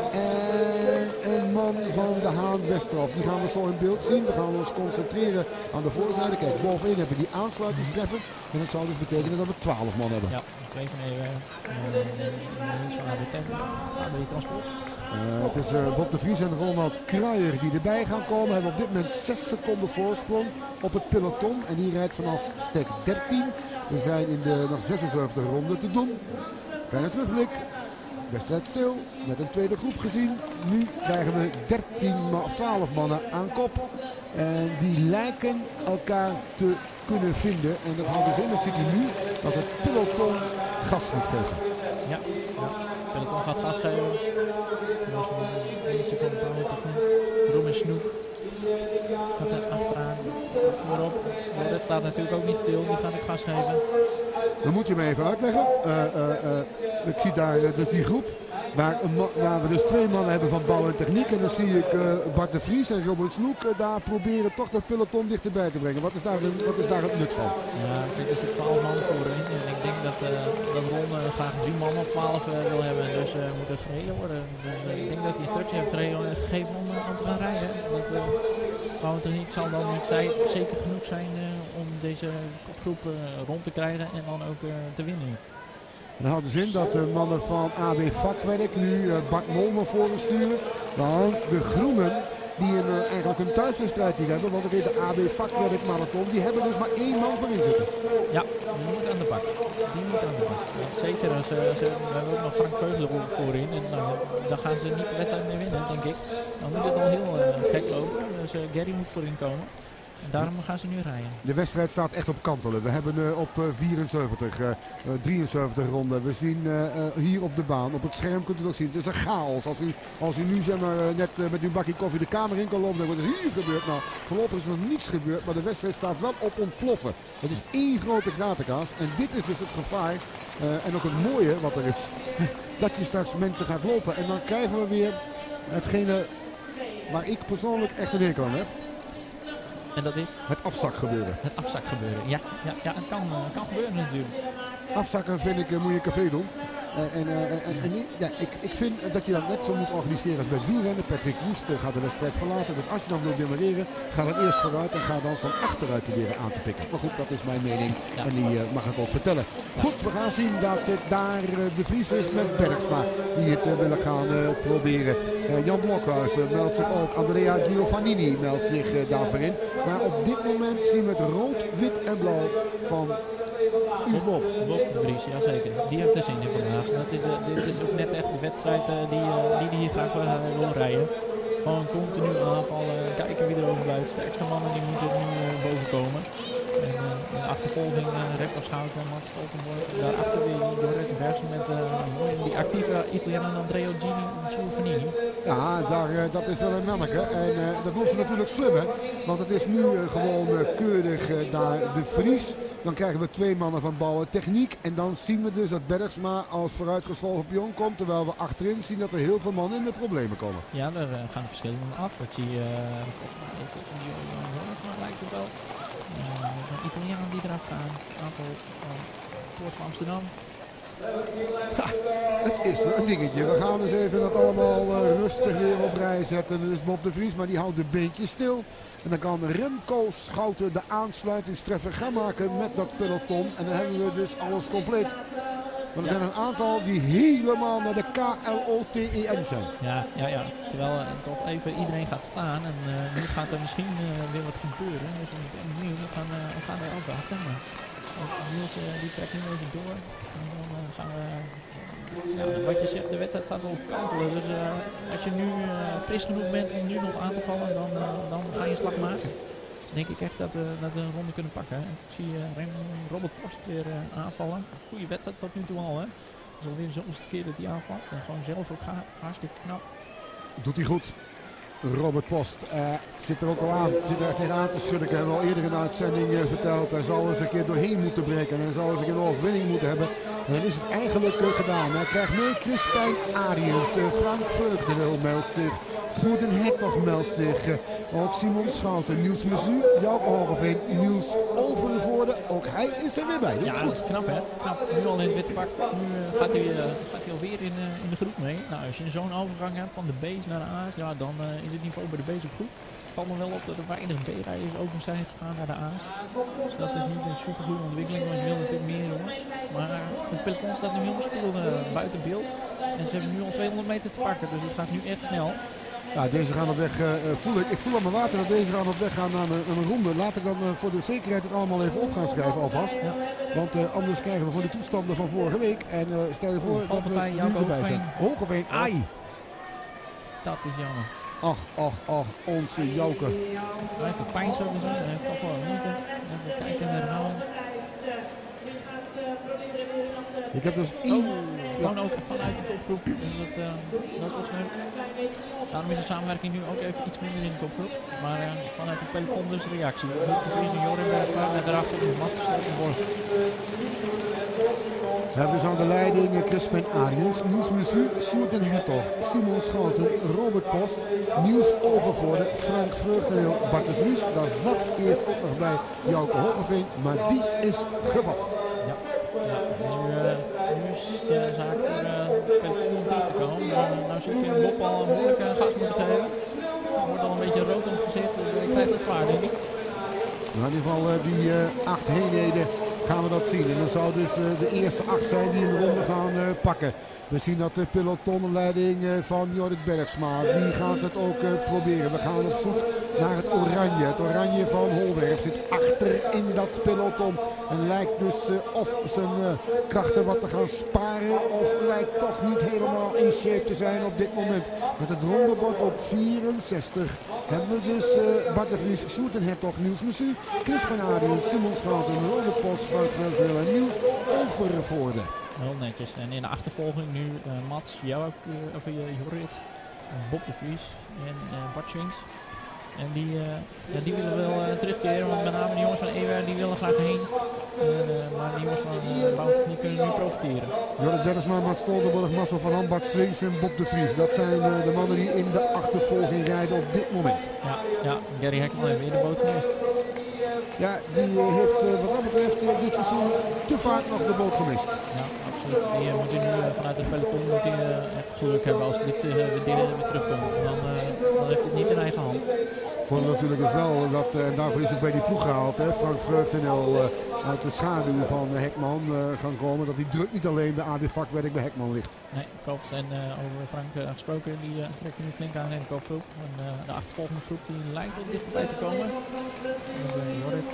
en een man van de Haan Westerhof. Die gaan we zo in beeld zien. We gaan ons concentreren aan de voorzijde. Kijk, bovenin hebben we die aansluitingstreffer. En dat zou dus betekenen dat we twaalf man hebben. Ja, twee van de mensen van A B Transport. Uh, het is uh, Bob de Vries en Ronald Kruijer die erbij gaan komen. We hebben op dit moment zes seconden voorsprong op het peloton. En die rijdt vanaf stek dertien. We zijn in de nog zesenzeventig ronde te doen. Kleine terugblik. Wedstrijd stil. Met een tweede groep gezien. Nu krijgen we dertien of twaalf mannen aan kop. En die lijken elkaar te kunnen vinden. En dat houdt dus in, dat ziet u nu, dat het peloton gas moet geven. Ja, ja. Het peloton gaat gas geven. Dat is een beetje van de bouwen techniek. Rom en Snoep gaat er achteraan, voorop. Dat staat natuurlijk ook niet stil, die gaat ook gas geven. Dan moet je me even uitleggen. Uh, uh, uh, ik zie daar uh, dus die groep. Waar, waar we dus twee mannen hebben van bouw en techniek. En dan zie ik uh, Bart de Vries en Robert Snoek uh, daar proberen toch dat peloton dichterbij te brengen. Wat is daar, wat is daar het nut van? Ja, kijk, er zit twaalf man voorin. En ik denk dat, uh, dat Ron uh, graag drie man op twaalf uh, wil hebben. Dus uh, moet er gereden worden. Dus, uh, ik denk dat hij een stukje heeft gereden, uh, gegeven om, uh, om te gaan rijden. Dat, uh, bouw en techniek zal dan niet zij, zeker genoeg zijn uh, om deze kopgroep uh, rond te krijgen en dan ook uh, te winnen. Dat houdt dus in dat de mannen van A B Vakwerk nu uh, Bart Mol naar voren sturen. Want de groenen die een, uh, eigenlijk een thuiswedstrijd hier hebben, want het is de A B Vakwerk Marathon, die hebben dus maar één man voorin zitten. Ja, die moet aan de bak. Die moet aan de bak. Want zeker als uh, ze, we hebben ook nog Frank Veugel voorin en uh, dan gaan ze niet de wedstrijd mee winnen, denk ik. Dan moet het al heel uh, gek lopen. Dus uh, Gary moet voorin komen. En daarom gaan ze nu rijden. De wedstrijd staat echt op kantelen. We hebben uh, op uh, vierenzeventig, uh, drieënzeventig ronden. We zien uh, uh, hier op de baan, op het scherm kunt u het ook zien. Het is een chaos. Als u, als u nu zeg maar, uh, net uh, met uw bakje koffie de kamer in kan lopen, dan wordt er hier gebeurd. Nou, voorlopig is er nog niets gebeurd, maar de wedstrijd staat wel op ontploffen. Het is één grote gratenkaas. En dit is dus het gevaar. Uh, en ook het mooie wat er is. Dat je straks mensen gaat lopen. En dan krijgen we weer hetgene waar ik persoonlijk echt een hekel aan heb. En dat is? Het afzakgebeuren. Het afzakgebeuren, ja. Ja, ja het kan, uh, kan gebeuren natuurlijk. Afzakken vind ik, uh, moet je een café doen. Uh, en, uh, en, en ja, ik, ik vind dat je dat net zo moet organiseren als bij het wielrennen. Patrick Woest uh, gaat de wedstrijd verlaten. Dus als je dan wil demareren, ga dan eerst vooruit en ga dan van achteruit proberen aan te pikken. Maar goed, dat is mijn mening ja. En die uh, mag ik ook vertellen. Ja. Goed, we gaan zien dat het daar uh, de Vries is met Bergsma. Die het uh, willen gaan uh, proberen. Uh, Jan Blokhuizen meldt zich ook. Andrea Giovannini meldt zich uh, daarvoor in. Maar op dit moment zien we het rood, wit en blauw van Yves Bob. Bob de Vries, jazeker. Die heeft er zin in vandaag. Dat is, uh, dit is ook net echt de wedstrijd uh, die uh, die hier graag uh, wil rijden. Gewoon continu aanvallen, kijken wie er over blijft. De sterkste mannen die moeten er nu uh, boven komen. En uh, in de achtervolging uh, Remco Schouten, Mats Stoltenborg. Daarachter weer Jorrit Bergsma met uh, die actieve Italiaan Andrea Giovannini. Ja, daar, uh, dat is wel een manneke. En uh, dat doen ze natuurlijk slim, hè. Want het is nu uh, gewoon uh, keurig uh, daar de Vries. Dan krijgen we twee mannen van bouwen techniek. En dan zien we dus dat Bergsma als vooruitgeschoven pion komt. Terwijl we achterin zien dat er heel veel mannen in de problemen komen. Ja, daar uh, gaan verschillende af. Ik zie, uh, volgens mij lijkt het wel. Uh, een Italiaan die eraf gaan. Een aantal van Poort van Amsterdam. Ja, het is wel een dingetje. We gaan dus even dat allemaal uh, rustig weer op rij zetten. Dat is Bob de Vries, maar die houdt de beentjes stil. En dan kan Remco Schouten de aansluitingstreffer gaan maken met dat peloton. En dan hebben we dus alles compleet. Maar er zijn een aantal die helemaal naar de K L O T E N zijn. Ja, ja, ja. Terwijl uh, toch even iedereen gaat staan. En uh, nu gaat er misschien uh, weer wat gebeuren. Dus ik ben benieuwd. We gaan, uh, we gaan er afwachten. Maar Niels uh, die trekt nu even door. En dan uh, gaan we... Ja, wat je zegt, de wedstrijd staat wel op kantelen. Dus uh, als je nu uh, fris genoeg bent om nu nog aan te vallen, dan, uh, dan ga je slag maken. denk ik echt dat we, dat we een ronde kunnen pakken. Ik zie uh, Rem, Robert Post weer uh, aanvallen. Goede wedstrijd tot nu toe al. Hè. Het is alweer de zoveelste keer dat hij aanvalt. En gewoon zelf ook gaat. Hartstikke knap. Doet hij goed. Robert Post uh, zit er ook al aan, zit er echt tegenaan te schudden. Ik heb al eerder in de uitzending uh, verteld. Hij zou eens een keer doorheen moeten breken. En hij zou eens een keer een overwinning moeten hebben. En dan is het eigenlijk uh, gedaan. Hij krijgt mee Crispijn Ariens, uh, Frank Vreugdeneel meldt zich. Goeden Hektoch meldt zich. Uh, ook Simon Schouten, Niels Mezu, Jouke Hogeveen, Niels Overvoorde. Ook hij is er weer bij. Ja, dat is knap hè. Knap. Nu al in het witte pak. Nu uh, gaat, hij, uh, gaat hij alweer in, uh, in de groep mee. Nou, als je zo'n overgang hebt van de B's naar de A's, ja, dan uh, is het niveau bij de B's ook goed. Het valt me wel op dat er weinig B-rijders over zijn gegaan naar de A's. Dus dat is niet een super goede ontwikkeling, want je wil natuurlijk meer jongens. Maar het peloton staat nu helemaal stil uh, buiten beeld. En ze hebben nu al tweehonderd meter te pakken, dus het gaat nu echt snel. Ja, deze gaan op weg, uh, voel ik. Ik voel aan mijn water dat deze gaan op weg gaan naar een, een ronde. Laat ik dan uh, voor de zekerheid het allemaal even op gaan schrijven alvast. Ja. Want uh, anders krijgen we gewoon die toestanden van vorige week. En uh, stel je voor dat we nu erbij zijn. Hogeveen, ai! Dat is jammer. Ach, ach, ach, onze Jouke. Hij heeft ook pijn zo gezien. Hij heeft toch wel moeite. Even kijken naar de herhaling. Ik heb dus één... Oh, gewoon ook vanuit de kopgroep. Dus dat, uh, dat was leuk. Daarom is de samenwerking nu ook even iets minder in de kopgroep. Maar uh, vanuit de peloton dus de reactie. De vrienden Jorin Bergman en daarachter de Mats Stoltenborg. We hebben dus aan de leiding Crispijn Ariens, Niels Mezu, Sjoerd en Hertog, Simon Schouten, Robert Post, Niels Overvoorde, Frank Vreugdeneel, Bart de Vries. Daar zat eerst ook nog bij Jouke Hogeveen, maar die is gevallen. Ja, ja nu, uh, nu is de zaak voor de uh, peloton om terug te komen. Uh, nou zie ik in Bob al een behoorlijke gas moeten geven. Het wordt al een beetje rood om het gezicht, dus ik krijg het zwaar denk ik. Nou, in ieder geval uh, die uh, acht heenheden gaan we dat zien. En dan zou dus uh, de eerste acht zijn die een ronde gaan uh, pakken. We zien dat de pelotonleiding uh, van Jorrit Bergsma, die gaat het ook uh, proberen. We gaan op zoek naar het oranje. Het oranje van Holwerf zit achter in dat peloton. En lijkt dus uh, of zijn uh, krachten wat te gaan sparen, of lijkt toch niet helemaal in shape te zijn op dit moment. Met het rondebord op vierenzestig hebben we dus uh, Bart de Vries, Sjoerd en Hertog, Niels Mezu, Crispijn Ariens, Simon Schouten, Robert Post, Frank Vreugdeneel en Niels Overvoorde. Heel netjes. En in de achtervolging nu uh, Mats, jou ook, uh, of uh, Jorrit, Bob de Vries en uh, Bart Swings. En die, uh, ja, die willen wel uh, terugkeren, want met name de jongens van Ewer die willen graag heen. Uh, maar de jongens van uh, Bouwtechniek kunnen nu profiteren. Jorrit Bergsma, Mats Stoltenborg, Marcel van Ham, Bart Swings en Bob de Vries. Dat zijn uh, de mannen die in de achtervolging rijden op dit moment. Ja, ja Gary Hekman heeft weer de boot gemist. Ja, die uh, heeft uh, wat dat betreft uh, dit seizoen te vaak nog de boot gemist. Ja, absoluut. Die uh, moet hij nu uh, vanuit het peloton moet hij, uh, echt geluk hebben als dit uh, weer, weer terugkomt. Dan, uh, dan heeft het niet in eigen hand. Voor natuurlijk is wel dat, en uh, daarvoor is het bij die ploeg gehaald, hè, Frank Vreugdeneel uh, uit de schaduw van uh, Hekman uh, gaan komen. Dat die druk niet alleen bij A D Vakwerk bij Hekman ligt. Nee, klopt. En uh, over Frank uh, gesproken, die uh, trekt er nu flink aan in de kopgroep. En uh, de achtervolgende groep die lijkt wat dichterbij te komen. En, uh, Jorrit.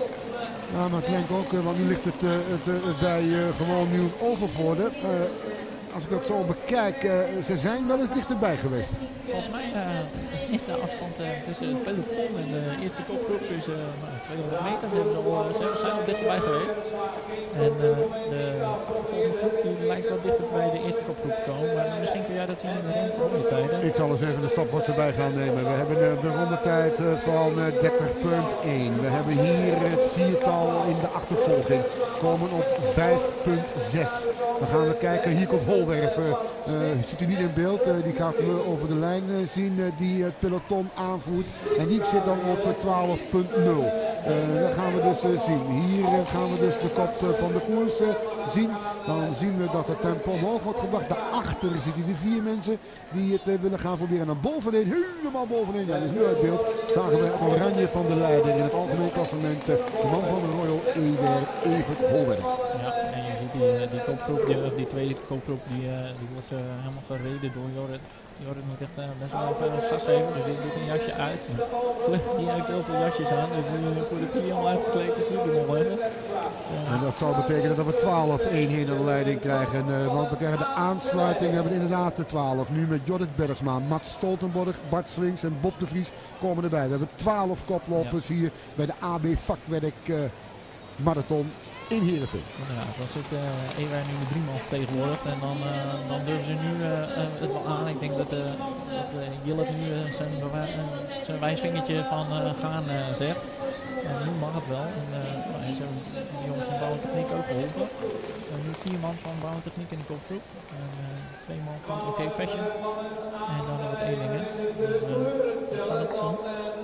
Ja, maar ik denk ook, uh, want nu ligt het, uh, het uh, bij uh, gewoon Niels Overvoorde. Uh, Als ik dat zo bekijk, uh, ze zijn wel eens dichterbij geweest. Volgens mij uh, is de afstand uh, tussen het peloton en de eerste kopgroep is uh, tweehonderd meter. Ze hebben al, uh, ze zijn al dichterbij geweest. En uh, de achtervolgende groep die lijkt wel dichter bij de eerste kopgroep te komen. Maar misschien kun jij dat zien in de rondetijden. Ik zal eens even de stopwatch erbij gaan nemen. We hebben uh, de rondetijd uh, van uh, dertig punt één. We hebben hier het viertal in de achtervolging. Komen op vijf punt zes. Dan gaan we kijken, hier komt Hol. Uh, ziet u niet in beeld, uh, die gaat we over de lijn uh, zien uh, die het peloton aanvoert. En die zit dan op uh, twaalf punt nul. Uh, dat gaan we dus uh, zien. Hier uh, gaan we dus de kop uh, van de koers uh, zien. Dan zien we dat het tempo omhoog wordt gebracht. Daarachter ziet u de vier mensen die het uh, willen gaan proberen. En bovenin, helemaal bovenin, ja, dat is nu uit beeld, zagen we het oranje van de leider in het algemeen klassement. Uh, de man van de Royal Ewer, Evert Holwerf. Ja, en je ziet die, die kopgroep, die, die tweede kopgroep, die, uh, die wordt uh, helemaal gereden door Jorrit. Jorrit moet echt uh, best wel even gas geven, dus die doet een jasje uit. Maar die heeft heel veel jasjes aan, dus uh, voor de team helemaal uitgekleed is nu de nog even. Uh, en dat zou betekenen dat we twaalf één aan de leiding krijgen. Uh, want we krijgen de aansluiting, we hebben inderdaad de twaalf. Nu met Jorrit Bergsma, Mats Stoltenborg, Bart Swings en Bob de Vries komen erbij. We hebben twaalf koplopers ja. hier bij de A B Vakwerk uh, Marathon in Heerenveen. Inderdaad, dan zit uh, Ewijn nu met drie man vertegenwoordigd en dan, uh, dan durven ze nu uh, uh, het wel aan. Ik denk dat, uh, dat uh, Jillet nu uh, zijn, uh, zijn wijsvingertje van uh, gaan uh, zegt. En nu mag het wel. En, uh, hij is ook de jongens van Bouw en Techniek ook geholpen. Uh, nu vier man van Bouw en Techniek in de kopgroep. En uh, twee man van OK Fashion. En dan nog wat eenlingen. Dus uh, we gaan het zien.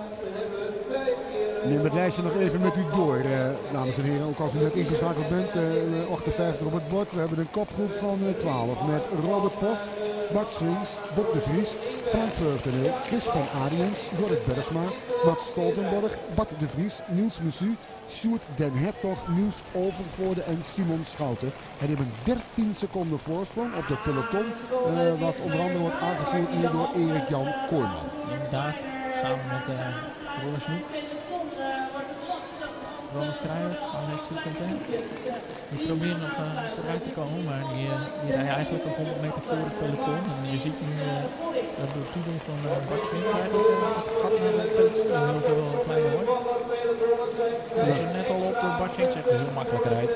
Neem het lijstje nog even met u door, eh, dames en heren. Ook als u net ingeschakeld bent, uh, achtenvijftig op het bord. We hebben een kopgroep van uh, twaalf met Robert Post, Bart Swings, Bob de Vries, Frank Vreugdeneel, Chris van Ariens, Jorrit Bergsma, Mats Stoltenborg, Bart de Vries, Niels Messu, Sjoerd den Hertog, Niels Overvoorde en Simon Schouten. En die hebben dertien seconden voorsprong op de peloton, uh, wat onder andere wordt aangevoerd hier door Erik-Jan Kooijman. Inderdaad, samen met uh, Roller Snoek. Ronald Kruijers, Alex Content. Die proberen nog uh, vooruit te komen, maar die, uh, die rijden eigenlijk een honderd meter voor het peloton. En je ziet nu uh, dat door het toedoen van uh, Bart Swings eigenlijk uh, het gat naar het peloton heel veel kleiner wordt. Hij is er net al op de Bart Swings echt heel makkelijk rijdt.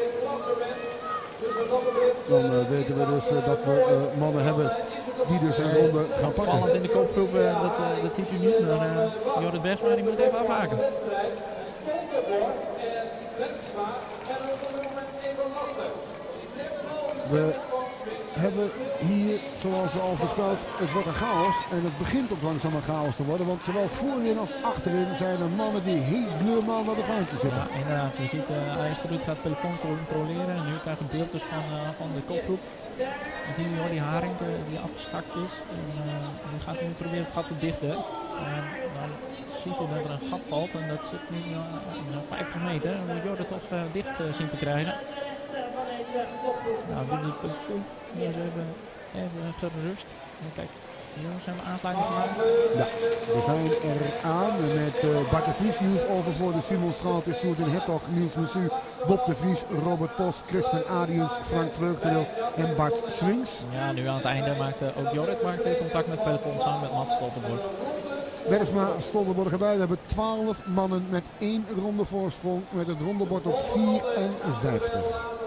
Dan uh, weten we dus uh, dat we uh, mannen hebben die dus een ronde gaan pakken. Vallend in de kopgroep, uh, dat, uh, dat ziet u niet, maar uh, Jorrit Bergsma die moet even afhaken. We hebben hier, zoals al voorspeld, het wordt een chaos. En het begint ook langzaam een chaos te worden. Want zowel voorin als achterin zijn er mannen die helemaal naar de vaantjes zitten. Ja, inderdaad. Je ziet uh, Ajax Truut gaat het peloton controleren. En nu krijgen we beeld dus van, uh, van de kopgroep. We zien hier die Haring uh, die afgeschakt is. En, uh, die gaat nu proberen het gat te dichten. En dan ziet hij dat er een gat valt. En dat zit nu uh, vijftig meter. En we worden toch uh, dicht uh, zien te krijgen. Nou, dit is het peloton. Hier is even, even gerust. En kijk, hier zijn we aansluiting gemaakt. Ja, we zijn er aan met uh, Bart de Vries, Niels Overvoorde, Simon Schouten, Sjoerd den Hertog, Niels Messu, Bob de Vries, Robert Post, Crispin Ariens, Frank Vreugdeneel en Bart Swings. Ja, nu aan het einde maakt uh, ook Jorrit maakt weer contact met het peloton samen met Mats Stoltenborg. Bergsma, Stoltenborg erbij. We hebben twaalf mannen met één ronde voorsprong met het rondebord op vierenvijftig.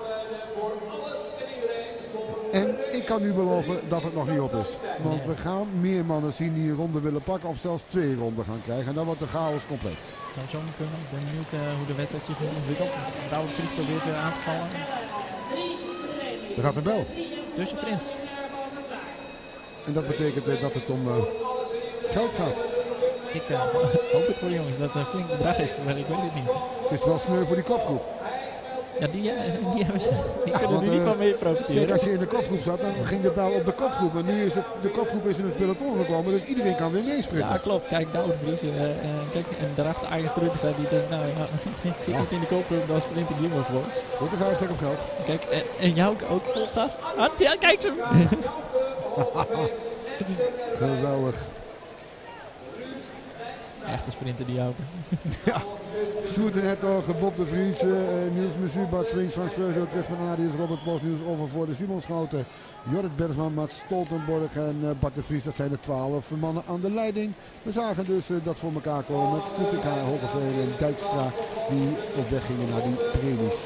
En ik kan u beloven dat het nog niet op is. Want we gaan meer mannen zien die een ronde willen pakken of zelfs twee ronden gaan krijgen. En dan wordt de chaos compleet. Zou zo kunnen. Ik ben benieuwd uh, hoe de wedstrijd zich ontwikkelt. Douwe Vries probeert weer aan te vallen. Er gaat een bel. Tussenprint. En dat betekent uh, dat het om uh, geld gaat. Ik uh, hoop het voor de jongens dat het een flink bedrag is, maar ik weet het niet. Het is wel sneu voor die kopgroep. Ja, die, die, hebben ze, die kunnen want, er niet uh, van mee profiteren. Kijk, als je in de kopgroep zat, dan ging de bel op de kopgroep. En nu is het, de kopgroep is in het peloton gekomen, dus iedereen kan weer meesprinten. Ja, klopt. Kijk, Douwe Vries. Uh, uh, kijk, en daarachter Ajax Truttiga, die denkt, nou ja, ik zit ja. niet in de kopgroep, dan sprint ik hier maar voor. Goed, dan ga je op geld. Kijk, en, en jou ook vol gas. Ah, ja, kijk ze. Geweldig. Echte sprinter die ook. Ja. Sjoerd den Hertog, Bob de Vries, uh, Niels Messu, Bart Swings, Frank Vreugdeneel, Crispin Ariens, Robert Post, Niels Overvoorde, Simon Schouten, Jorrit Bergsma, Mats Stoltenborg en uh, Bart de Vries. Dat zijn de twaalf mannen aan de leiding. We zagen dus uh, dat voor elkaar komen met Stutika, Hogeveen en Dijkstra die op weg gingen naar die premies.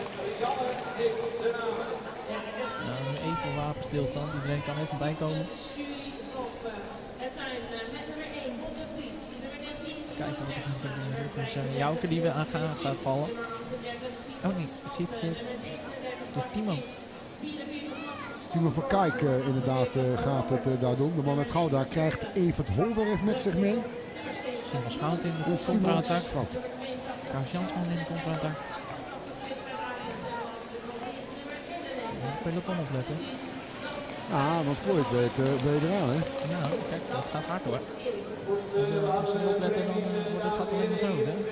Nou, even wapenstilstand. Iedereen kan even bijkomen. Kijken wat er gaat gebeuren. Dus uh, Jouke die weer aan gaat, gaat vallen. Oh nee, ik zie het verkeerd. Het is Timo. Timo van Kijk uh, inderdaad uh, gaat het uh, daar doen. De man uit Gouda krijgt Evert Holwerf met zich mee. Simon Schout in de contra-attack. Klaus Jansman in de contra-attack. Peloton opletten. Ja, want voor je het weet uh, ben je eraan, hè? Nou, kijk, dat gaat hard hoor. Dus, uh, als we opletten, dan uh, wordt het gat helemaal groot, hè?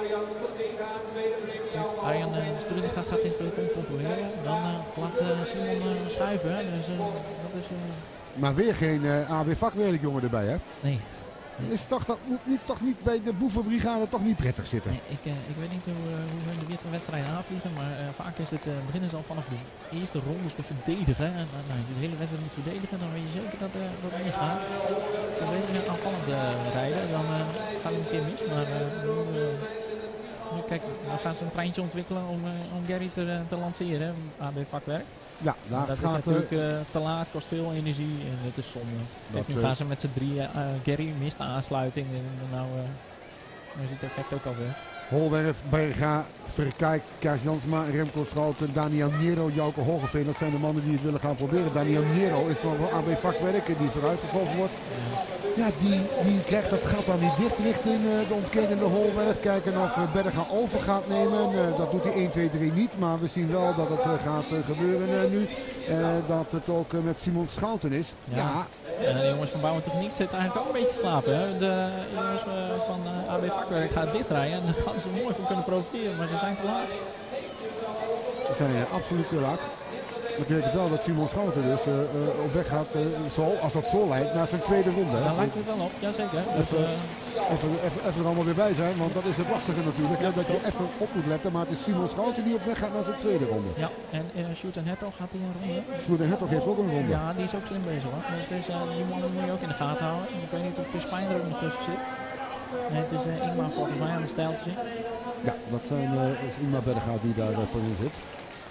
Arjan uh, Strudinga gaat in het peloton controleren. Dan uh, laat uh, Simon uh, schuiven, hè? Dus uh, dat is uh, Maar weer geen uh, A B vakwerkjongen erbij, hè? Nee. Is toch, dat moet niet, toch niet bij de boevenbrigade toch niet prettig zitten? Nee, ik, uh, ik weet niet hoe, uh, hoe hun de witte wedstrijd aanvliegen, maar uh, vaak is het, uh, beginnen ze al vanaf de eerste ronde te verdedigen. En uh, nou, als je de hele wedstrijd moet verdedigen, dan weet je zeker dat, uh, dat het misgaat. Als we even aanvallend uh, rijden, dan uh, gaat het een keer mis. Maar uh, nu, uh, nu, kijk, dan gaan ze een treintje ontwikkelen om, uh, om Gary te, uh, te lanceren, A B vakwerk. Ja, daar dat gaat is natuurlijk uh, te laat, kost veel energie en het is zonde. Kijk, nu gaan ze met z'n drieën, uh, Gary mist de aansluiting en nou, uh, nu is het effect ook al weg. Holwerf, Berga, Verkijk, Kees Jansma, Remco Schouten, Daniel Nero, Jouke Hogeveen. Dat zijn de mannen die het willen gaan proberen. Daniel Nero is van A B vakwerken die vooruitgeschoven wordt. Ja, die, die krijgt dat gat dan niet dicht richting uh, de ontkennende Holwerf. Kijken of uh, Berga over gaat nemen. Uh, dat doet hij één, twee, drie niet. Maar we zien wel dat het uh, gaat uh, gebeuren uh, nu. Uh, dat het ook uh, met Simon Schouten is. Ja. ja. Ja, de jongens van Bouw en Techniek zitten eigenlijk ook een beetje te slapen. Hè? De jongens uh, van uh, A B vakwerk gaan dichtrijden. En daar gaan ze mooi van kunnen profiteren. Maar ze zijn te laat. Ze zijn uh, absoluut te laat. Dat betekent wel dat Simon Schouten dus uh, uh, op weg gaat, uh, zo, als dat zo lijkt, naar zijn tweede ronde. Daar lijkt het wel op, jazeker. Even, dus, uh, even, even, even er allemaal weer bij zijn, want dat is het lastige natuurlijk. Ja, dat je even op moet letten, maar het is Simon Schouten die op weg gaat naar zijn tweede ronde. Ja, en uh, Sjoerd en Hertog gaat hij een ronde. Sjoerd en Hertog heeft ook een ronde. Ja, die is ook slim bezig hoor. Het is, uh, die man moet je ook in de gaten houden. Ik weet niet of Chris Pijn er ook nog tussen zit. Nee, het is uh, Ingmar volgens mij aan de stijltje. Ja, dat zijn, uh, is Ingmar Berga die daar uh, voor in zit.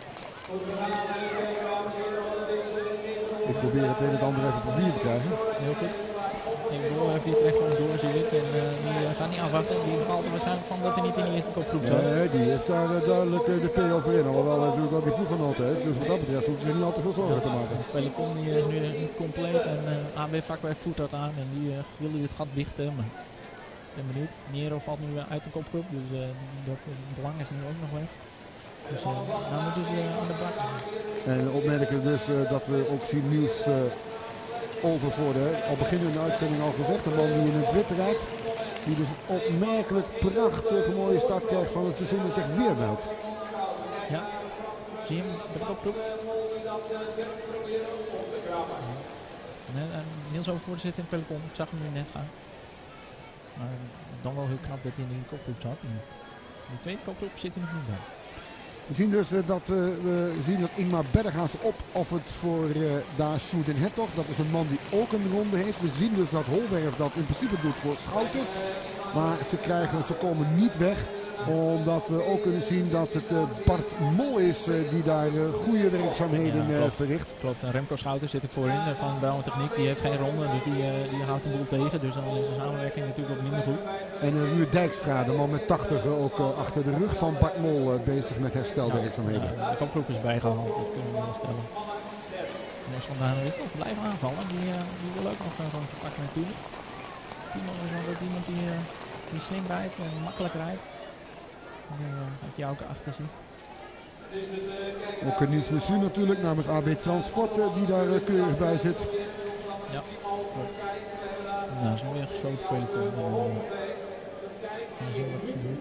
Ik probeer het een en ander even papier te krijgen. Heel goed. Ik bedoel, heeft die terecht om door zie ik. En uh, die uh, gaat niet afwachten. Die valt er waarschijnlijk van dat hij niet in de eerste kopgroep zat. Nee, die heeft daar uh, duidelijk uh, de P over in. Alhoewel hij natuurlijk ook die ploeggenoten heeft. Dus wat dat betreft hoeft hij niet al te veel zorgen te maken. De peloton die is nu uh, compleet en uh, A B vakwerk voert dat aan. En die uh, willen het gat dichten. Maar ik ben benieuwd. Nero valt nu uh, uit de kopgroep. Dus uh, dat uh, belang is nu ook nog weg. Dus uh, nou moeten ze uh, aan de bak. En opmerken dus uh, dat we ook zien nieuws uh, over voor de, al beginnen in de uitzending al gezegd, een man die in het wit rijdt. Die dus een opmerkelijk prachtige mooie start krijgt van het seizoen en zich weer meldt. Ja, zie je hem bij de kopgroep? Nee, uh, Niels Overvoorde zit in het peloton, ik zag hem nu net gaan. Maar dan wel heel knap dat hij in de kopgroep zat. In de tweede kopgroep zit hij nog niet bij. We zien dus uh, dat, uh, we zien dat Ingmar Berga ze opoffert voor uh, daar Sjoerd en Hertog. Dat is een man die ook een ronde heeft. We zien dus dat Holwerf dat in principe doet voor Schouten. Maar ze, krijgen, ze komen niet weg. Omdat we ook kunnen zien dat het uh, Bart Mol is uh, die daar uh, goede werkzaamheden ja, uh, verricht. Klopt, en Remco Schouten zit er voorin uh, van Bouw en Techniek. Die heeft geen ronde, dus die, uh, die houdt de boel tegen. Dus dan is de samenwerking natuurlijk wat minder goed. En uh, Ruud Dijkstra, de man met tachtig, uh, ook uh, achter de rug van Bart Mol uh, bezig met herstelwerkzaamheden. Ja, de kopgroep is bijgehaald, dat kunnen we wel stellen. Jongens van Daan is nog blijven aanvallen. Die, uh, die wil ook nog uh, gewoon contact met Timo. Timo is altijd iemand die, uh, die slim rijdt en makkelijk rijdt. Nu uh, heb je ook achter zich. Ook Niels Messu natuurlijk namens A B Transport uh, die daar uh, keurig bij zit. Ja, klopt. Nou, dat is weer een gesloten peloton. Uh, gaan we zien wat er gebeurt.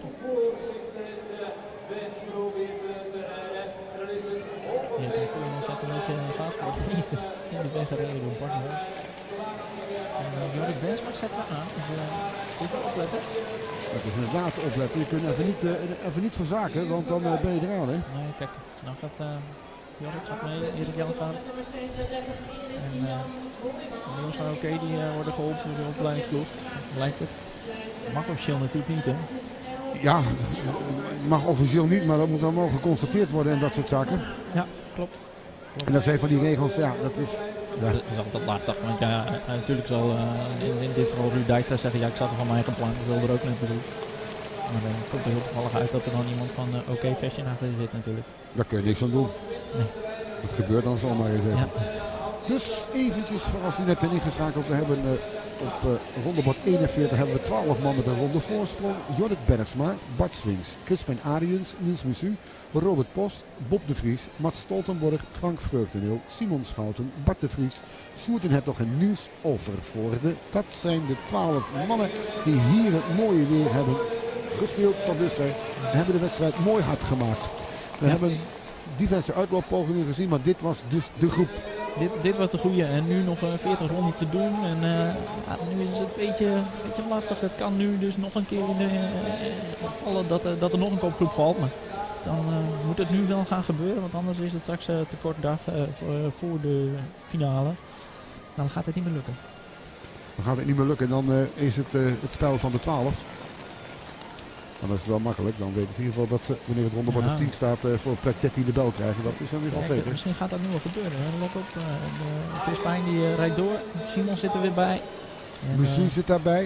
Ja, kijk, we zetten een beetje vast. Even in de weg gereden door Bart Mol. En uh, Jorik Bensma zetten we aan. Dus uh, even opletten. Het is inderdaad opletten. Je kunt even niet, uh, even niet verzaken, want dan uh, ben je eraan. Hè? Nee, kijk. Nou gaat uh, Jorik gaat mee. Erik Jan gaat. En uh, de jongens van Oké, die uh, worden geholpen door de opleidingsploeg. Lijkt het. Mag officieel natuurlijk niet, hè? Ja, mag officieel niet, maar dat moet dan wel geconstateerd worden en dat soort zaken. Ja, klopt. klopt. En dat zijn van die regels, ja, dat is... Ja. Dat is altijd lastig, want ja, uh, natuurlijk zal uh, in, in dit geval Ruud Dijkstra zeggen, ja ik zat er van mijn eigen plan, ik wilde er ook net naartoe. Maar dan uh, komt er heel toevallig uit dat er dan iemand van uh, Oké okay Fashion achter zit natuurlijk. Daar kun je niks aan doen. Nee. Dat gebeurt dan zomaar eens even. Ja. Dus eventjes, voor als u net bent ingeschakeld, we hebben uh, op uh, rondebord eenenveertig hebben we twaalf man met een ronde voorsprong. Jorrit Bergsma, Bart Swings, Crispijn Ariens, Niels Messu, Robert Post, Bob de Vries, Mats Stoltenborg, Frank Vreugdeneel, Simon Schouten, Bart de Vries, Sjoerd en Hertog en Niels Overvoorde. Dat zijn de twaalf mannen die hier het mooie weer hebben gespeeld tot dusver. We hebben de wedstrijd mooi hard gemaakt. We ja. hebben diverse uitlooppogingen gezien, maar dit was dus de groep. dit, dit was de goede. En nu nog uh, veertig ronden te doen. En uh, ja, nu is het een beetje, beetje lastig. Het kan nu dus nog een keer in de, uh, vallen dat, uh, dat er nog een kopgroep valt. Maar dan uh, moet het nu wel gaan gebeuren. Want anders is het straks uh, te kort dag uh, voor, uh, voor de finale. Dan gaat het niet meer lukken. Dan gaat het niet meer lukken. Dan uh, is het uh, het spel van de twaalf. Dan is het wel makkelijk. Dan weten ze in ieder geval dat ze, wanneer het rondebord op tien staat, uh, voor plek dertien de bel krijgen. Dat is dan in ieder geval zeker. Misschien gaat dat nu wel gebeuren. Hè? Let op. Uh, Chris Pijn die uh, rijdt door. Simon zit er weer bij. Misschien uh, zit daarbij.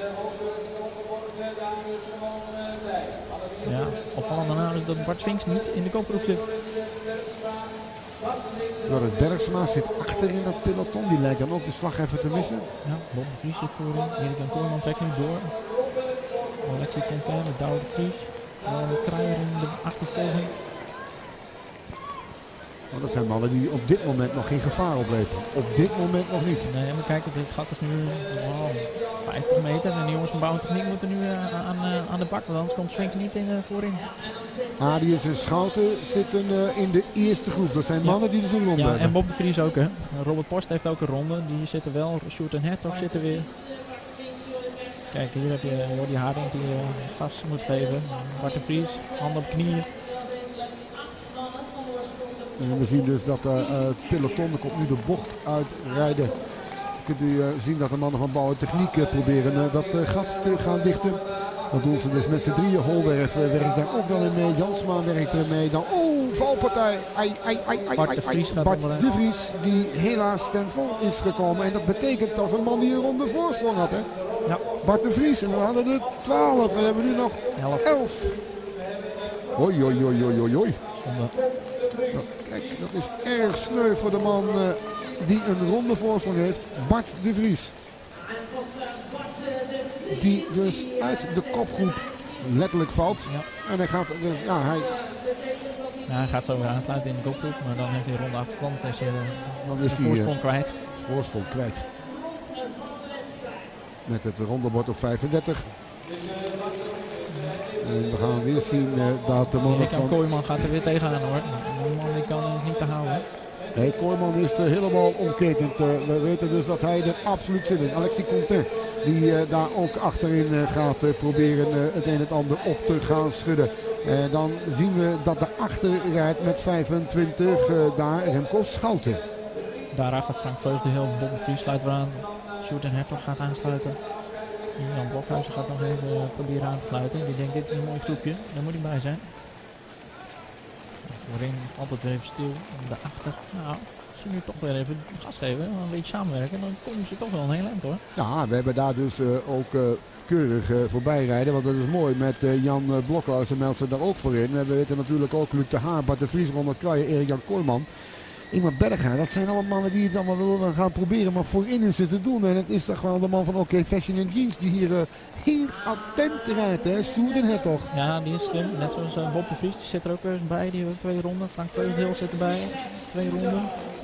Ja, opvallend daarna is dat Bart Swings niet in de kopgroep zit. Jorrit Bergsma zit achter in dat peloton. Die lijkt dan ook de slag even te missen. Ja, Bob de Vries zit voorin. Erik en Koorman trekt nu door. Alexi Contain met Douwe de Vries. Ronald Kruijer in de achtervolging. Oh, dat zijn mannen die op dit moment nog geen gevaar opleveren. Op dit moment nog niet. Nee, maar kijk, dit gat is nu wow, vijftig meter. En die jongens van Bouw en Techniek moeten nu uh, aan, uh, aan de bak. Want anders komt Swings niet in, uh, voorin. Adius en Schouten zitten uh, in de eerste groep. Dat zijn mannen ja. die dus een ronde ja, hebben. En Bob de Vries ook, hè. Robert Post heeft ook een ronde. Die zitten wel. Sjoerd en Hertog zitten weer. Kijk, hier heb je Jordi Harding die uh, gas moet geven. Bart de Vries, handen op knieën. En we zien dus dat uh, het peloton, er komt nu de bocht uitrijden. Kunt u uh, zien dat de mannen van Bouw en Techniek uh, proberen uh, dat uh, gat te gaan dichten. Dat doen ze dus met z'n drieën. Holwerf uh, werkt daar ook wel in mee. Jansma werkt er mee. Dan, oh, valpartij. Ai, ai, ai, ai, Bart de Vries, ai, Bart de Vries die helaas ten val is gekomen. En dat betekent dat een man die een ronde voorsprong had. Hè? Ja. Bart de Vries. En we hadden er twaalf. En we hebben nu nog elf. Hoi, hoi, hoi, hoi, hoi, hoi. Nou, kijk, dat is erg sneu voor de man uh, die een ronde voorsprong heeft. Bart de Vries. Die dus uit de kopgroep letterlijk valt. Ja. En hij gaat, dus, ja, hij... Ja, hij gaat zo weer aansluiten in de kopgroep. Maar dan heeft hij een ronde achterstand. Is hij dan is de voorsprong hij, uh, kwijt. Voorsprong kwijt. Met het rondebord op vijfendertig. En we gaan weer zien uh, dat de man van... Kooijman gaat er weer tegenaan hoor. Die man die kan het niet te houden. Nee, Kooijman is uh, helemaal ontketend. Uh, we weten dus dat hij er absoluut zin in. Alexi Contain die uh, daar ook achterin uh, gaat uh, proberen uh, het een en het ander op te gaan schudden. Uh, dan zien we dat de achter rijdt met vijfentwintig uh, daar Remco Schouten. Daarachter Frank Vreugdenhil, Bob de Vries sluit weer aan. Sjoerd en Hertog gaat aansluiten. Jan Blokhuizen gaat nog even uh, proberen aan te sluiten. Die denkt dit is een mooi groepje, daar moet hij bij zijn. Voorin valt het weer even stil. Daarachter, nou, als ze nu toch weer even gas geven, een beetje samenwerken, dan komen ze toch wel een heel eind hoor. Ja, we hebben daar dus uh, ook uh, keurig uh, voorbij rijden, want dat is mooi. Met uh, Jan uh, Blokhuizen meldt ze daar ook voor in. We weten natuurlijk ook Luc de Haar, Bart de Vries, Ronald Kruijer, Erik-Jan Kooijman. Ingmar Berga, dat zijn allemaal mannen die het allemaal willen gaan proberen, maar voorin is het te doen. En het is toch gewoon de man van oké, Fashion and Jeans die hier uh, heel attent rijdt, hè, Sjoerd en Hertog. Ja, die is slim, net zoals uh, Bob de Vries, die zit er ook weer bij, die heeft twee ronden. Frank Vreugdenhil zit erbij, twee ronden.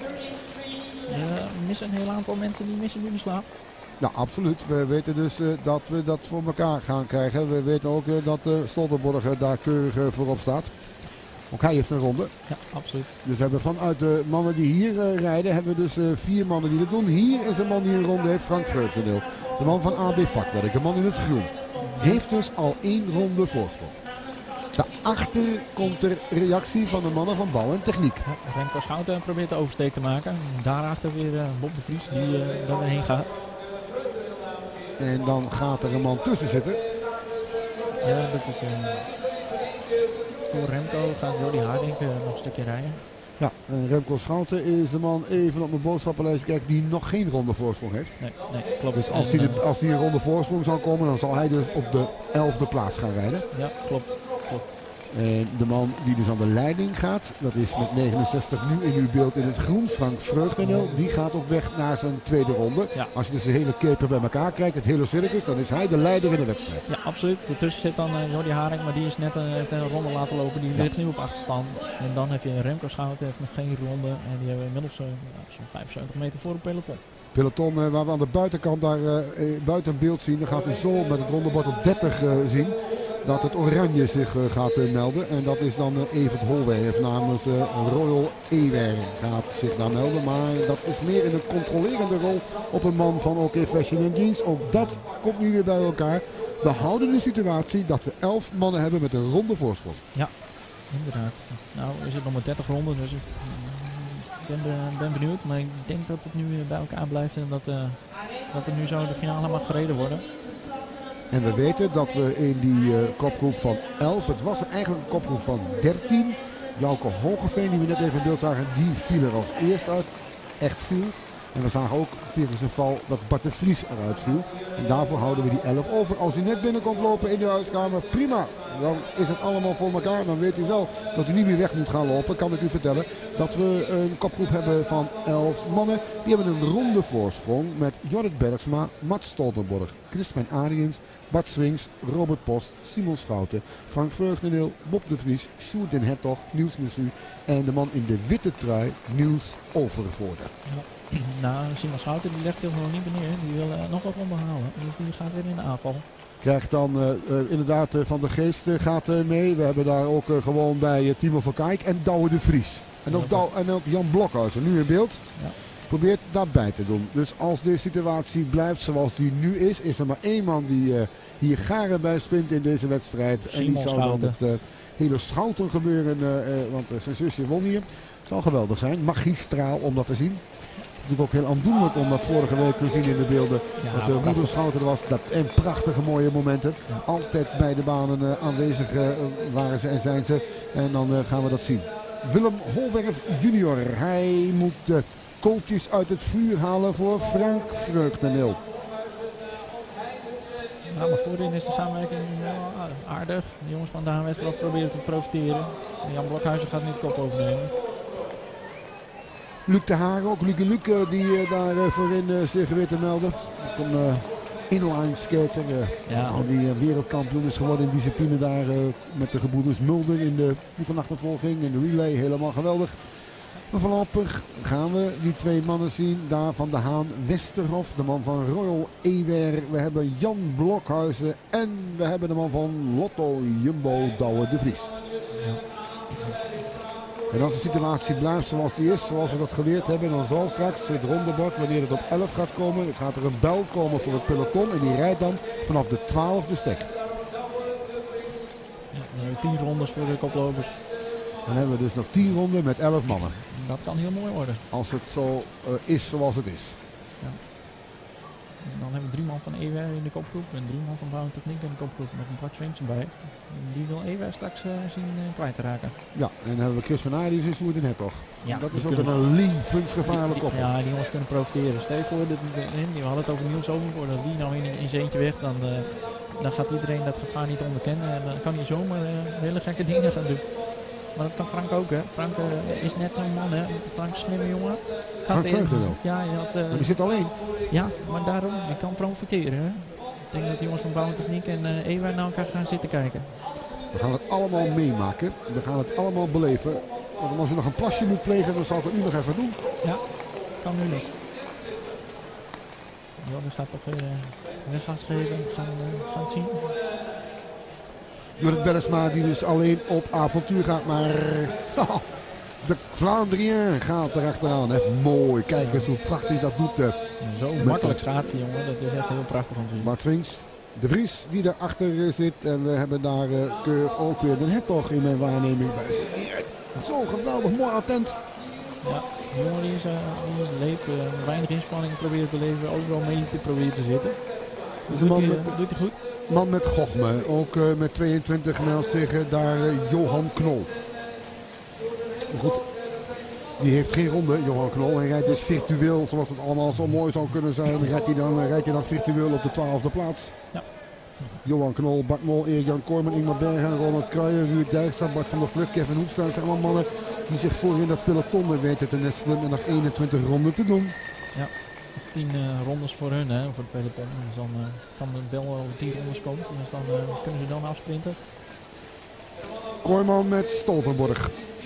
Er missen een heel aantal mensen die missen nu de slag. Ja, absoluut. We weten dus uh, dat we dat voor elkaar gaan krijgen. We weten ook uh, dat uh, Stoltenborg daar keurig uh, voorop staat. Ook hij heeft een ronde. Ja, absoluut. Dus we hebben vanuit de mannen die hier uh, rijden, hebben we dus uh, vier mannen die dat doen. Hier is een man die een ronde heeft, Frank Vreugdenhil. De man van A B Vakwerk, de man in het groen. Heeft dus al één ronde voorsprong. Daarachter komt de reactie van de mannen van Bouw en Techniek. Ja, Remco Schouten probeert de oversteek te maken. Daarachter weer uh, Bob de Vries die uh, daar weer heen gaat. En dan gaat er een man tussen zitten. Ja, dat is... Uh... Voor Remco gaat Jordi Harding uh, nog een stukje rijden. Ja, en Remco Schouten is de man even op mijn boodschappenlijst kijken die nog geen ronde voorsprong heeft. Nee, nee klopt. Dus als hij uh, een ronde voorsprong zal komen, dan zal hij dus op de elfde plaats gaan rijden. Ja, klopt. klopt. En de man die dus aan de leiding gaat, dat is met negenenzestig nu in uw beeld in het groen, Frank Vreugdenhil. Die gaat op weg naar zijn tweede ronde. Ja. Als je dus de hele keper bij elkaar kijkt, het hele circus, dan is hij de leider in de wedstrijd. Ja, absoluut. Ertussen zit dan uh, Jordi Haring, maar die is net een, een ronde laten lopen. Die ja. ligt nu op achterstand. En dan heb je Remco Schouten, heeft nog geen ronde. En die hebben inmiddels uh, zo'n vijfenzeventig meter voor een peloton. Peloton uh, waar we aan de buitenkant daar uh, buiten beeld zien. Dan gaat u zo met het rondebord op dertig uh, zien. dat het oranje zich uh, gaat uh, melden. En dat is dan uh, Evert Holwerf namens uh, Royal Ewer gaat zich daar melden. Maar dat is meer in een controlerende rol op een man van OK Fashion and Jeans. Ook dat komt nu weer bij elkaar. We houden de situatie dat we elf mannen hebben met een ronde voorsprong. Ja, inderdaad. Nou is het nog maar dertig ronden, dus ik ben, ben benieuwd. Maar ik denk dat het nu bij elkaar blijft en dat, uh, dat er nu zo de finale mag gereden worden. En we weten dat we in die uh, kopgroep van elf, het was eigenlijk een kopgroep van dertien. Jouke Hogeveen, die we net even in beeld zagen, die viel er als eerst uit. Echt viel. En we zagen ook via zijn val dat Bart de Vries eruit viel. En daarvoor houden we die elf over. Als u net binnenkomt lopen in de huiskamer, prima. Dan is het allemaal voor elkaar. Dan weet u wel dat u niet meer weg moet gaan lopen. Kan ik u vertellen dat we een kopgroep hebben van elf mannen. Die hebben een ronde voorsprong met Jorrit Bergsma, Mats Stoltenborg, Crispijn Ariens, Bart Swings, Robert Post, Simon Schouten, Frank Vreugdeneel, Bob de Vries, Sjoerd den Hertog, Niels Messu en de man in de witte trui, Niels Overvoorde. Ja. Nou, Simon Schouten die legt zich nog niet meer neer. Die wil uh, nog wat onderhalen. Dus die gaat weer in de aanval. Krijgt dan uh, uh, inderdaad uh, Van der Geest uh, gaat uh, mee. We hebben daar ook uh, gewoon bij uh, Timo van Kijk en Douwe de Vries. En ook, Douwe, en ook Jan Blokhuizen nu in beeld. Ja. Probeert daarbij te doen. Dus als de situatie blijft zoals die nu is, is er maar één man die uh, hier garen bij spint in deze wedstrijd. Simon en die zou Schouten. dan het uh, hele Schouten gebeuren. Uh, uh, want uh, zijn zusje won hier. Het zal geweldig zijn. Magistraal om dat te zien. Natuurlijk ook heel aandoenlijk om dat vorige week te zien in de beelden. Ja, dat de uh, moeder Schouten er was. Dat, en prachtige mooie momenten. Ja. Altijd bij de banen uh, aanwezig uh, waren ze en zijn ze. En dan uh, gaan we dat zien. Willem Holwerf junior. Hij moet de uh, kooltjes uit het vuur halen voor Frank Vreugdeneel. Nou, maar voorin is de samenwerking wel aardig. De jongens van Daan Westerhof proberen te profiteren. En Jan Blokhuizen gaat nu de kop overnemen. Luc de Haar ook, Luc en Luc uh, die uh, daar uh, voorin uh, zich weer te melden. Ook een uh, inline skater. Uh, ja. Al die uh, wereldkampioen is geworden in discipline daar uh, met de gebroeders Mulder in de ploegenachtervolging, in de relay. Helemaal geweldig. Maar voorlopig gaan we die twee mannen zien. Daar van de Haan Westerhof, de man van Royal Ewer. We hebben Jan Blokhuizen en we hebben de man van Lotto Jumbo Douwe de Vries. Ja. En als de situatie blijft zoals die is, zoals we dat geleerd hebben, dan zal straks het rondebord, wanneer het op elf gaat komen, gaat er een bel komen voor het peloton en die rijdt dan vanaf de twaalfde stek. Ja, dan hebben we tien rondes voor de koplopers. Dan hebben we dus nog tien ronden met elf mannen. Dat kan heel mooi worden. Als het zo uh, is zoals het is. Ja. En dan hebben we drie man van Ewer in de kopgroep en drie man van Bouw en Techniek in de kopgroep met een Bart Swings erbij. En die wil Ewer straks uh, zien uh, kwijt te raken. Ja, en dan hebben we Chris van Aardius en Sjoerd den Hertog. Ja, dat is ook kunnen, een levensgevaarlijke koppel. Ja, die jongens kunnen profiteren. Stel je voor, dit, we hadden het over Niels Overvoorde. Als die nou in, in zijn eentje weg, dan, uh, dan gaat iedereen dat gevaar niet onderkennen. En dan kan hij zomaar uh, hele gekke dingen gaan doen. Maar dat kan Frank ook, hè. Frank uh, is net zo'n man, hè. Frank is een slimme jongen. Frank Vreugdeneel. Ja, je had... Uh, maar die zit alleen. Ja, maar daarom, je kan profiteren, hè. Ik denk dat de jongens van Bouw en Techniek en uh, Ewer naar elkaar gaan zitten kijken. We gaan het allemaal meemaken. We gaan het allemaal beleven. Want als je nog een plasje moet plegen, dan zal ik het nu nog even doen. Ja, kan nu nog. Ja, dat gaat toch weer uh, weggas geven. We gaan, uh, gaan het zien. Jorrit Bergsma die dus alleen op avontuur gaat, maar oh, de Vlaanderen gaat erachteraan. Echt mooi. Kijk eens hoe prachtig dat doet. Uh, Zo makkelijk schaatsen, jongen. Dat is echt heel prachtig om te zien. Bart Swings, de Vries die daarachter uh, zit. En we hebben daar uh, keurig ook weer de Hertog in mijn waarneming bij zich. Zo geweldig mooi attent. Ja, de jongen die is, uh, die is leep. Uh, weinig inspanning proberen te leveren. Overal mee te proberen te zitten. Dus doet hij uh, goed. Man met Gochme, ook uh, met tweeëntwintig meldt zich uh, daar uh, Johan Knol. Goed, die heeft geen ronde, Johan Knol. Hij rijdt dus virtueel, zoals het allemaal zo mooi zou kunnen zijn. Rijdt hij dan, uh, rijdt hij dan virtueel op de twaalfde plaats. Ja. Johan Knol, Bart Mol, Erik-Jan Korman, Ingmar Bergen, Ronald Kruijer, Ruud Dijkstra, Bart van der Vlucht, Kevin Hoekstra. Dat zijn allemaal mannen die zich voor in dat peloton weten te nestelen en nog eenentwintig ronden te doen. Ja. tien uh, rondes voor hun, hè, voor het peloton. Dus dan uh, kan de bel over tien rondes komt. Dus dan uh, kunnen ze dan afsprinten. Korman met Stoltenborg.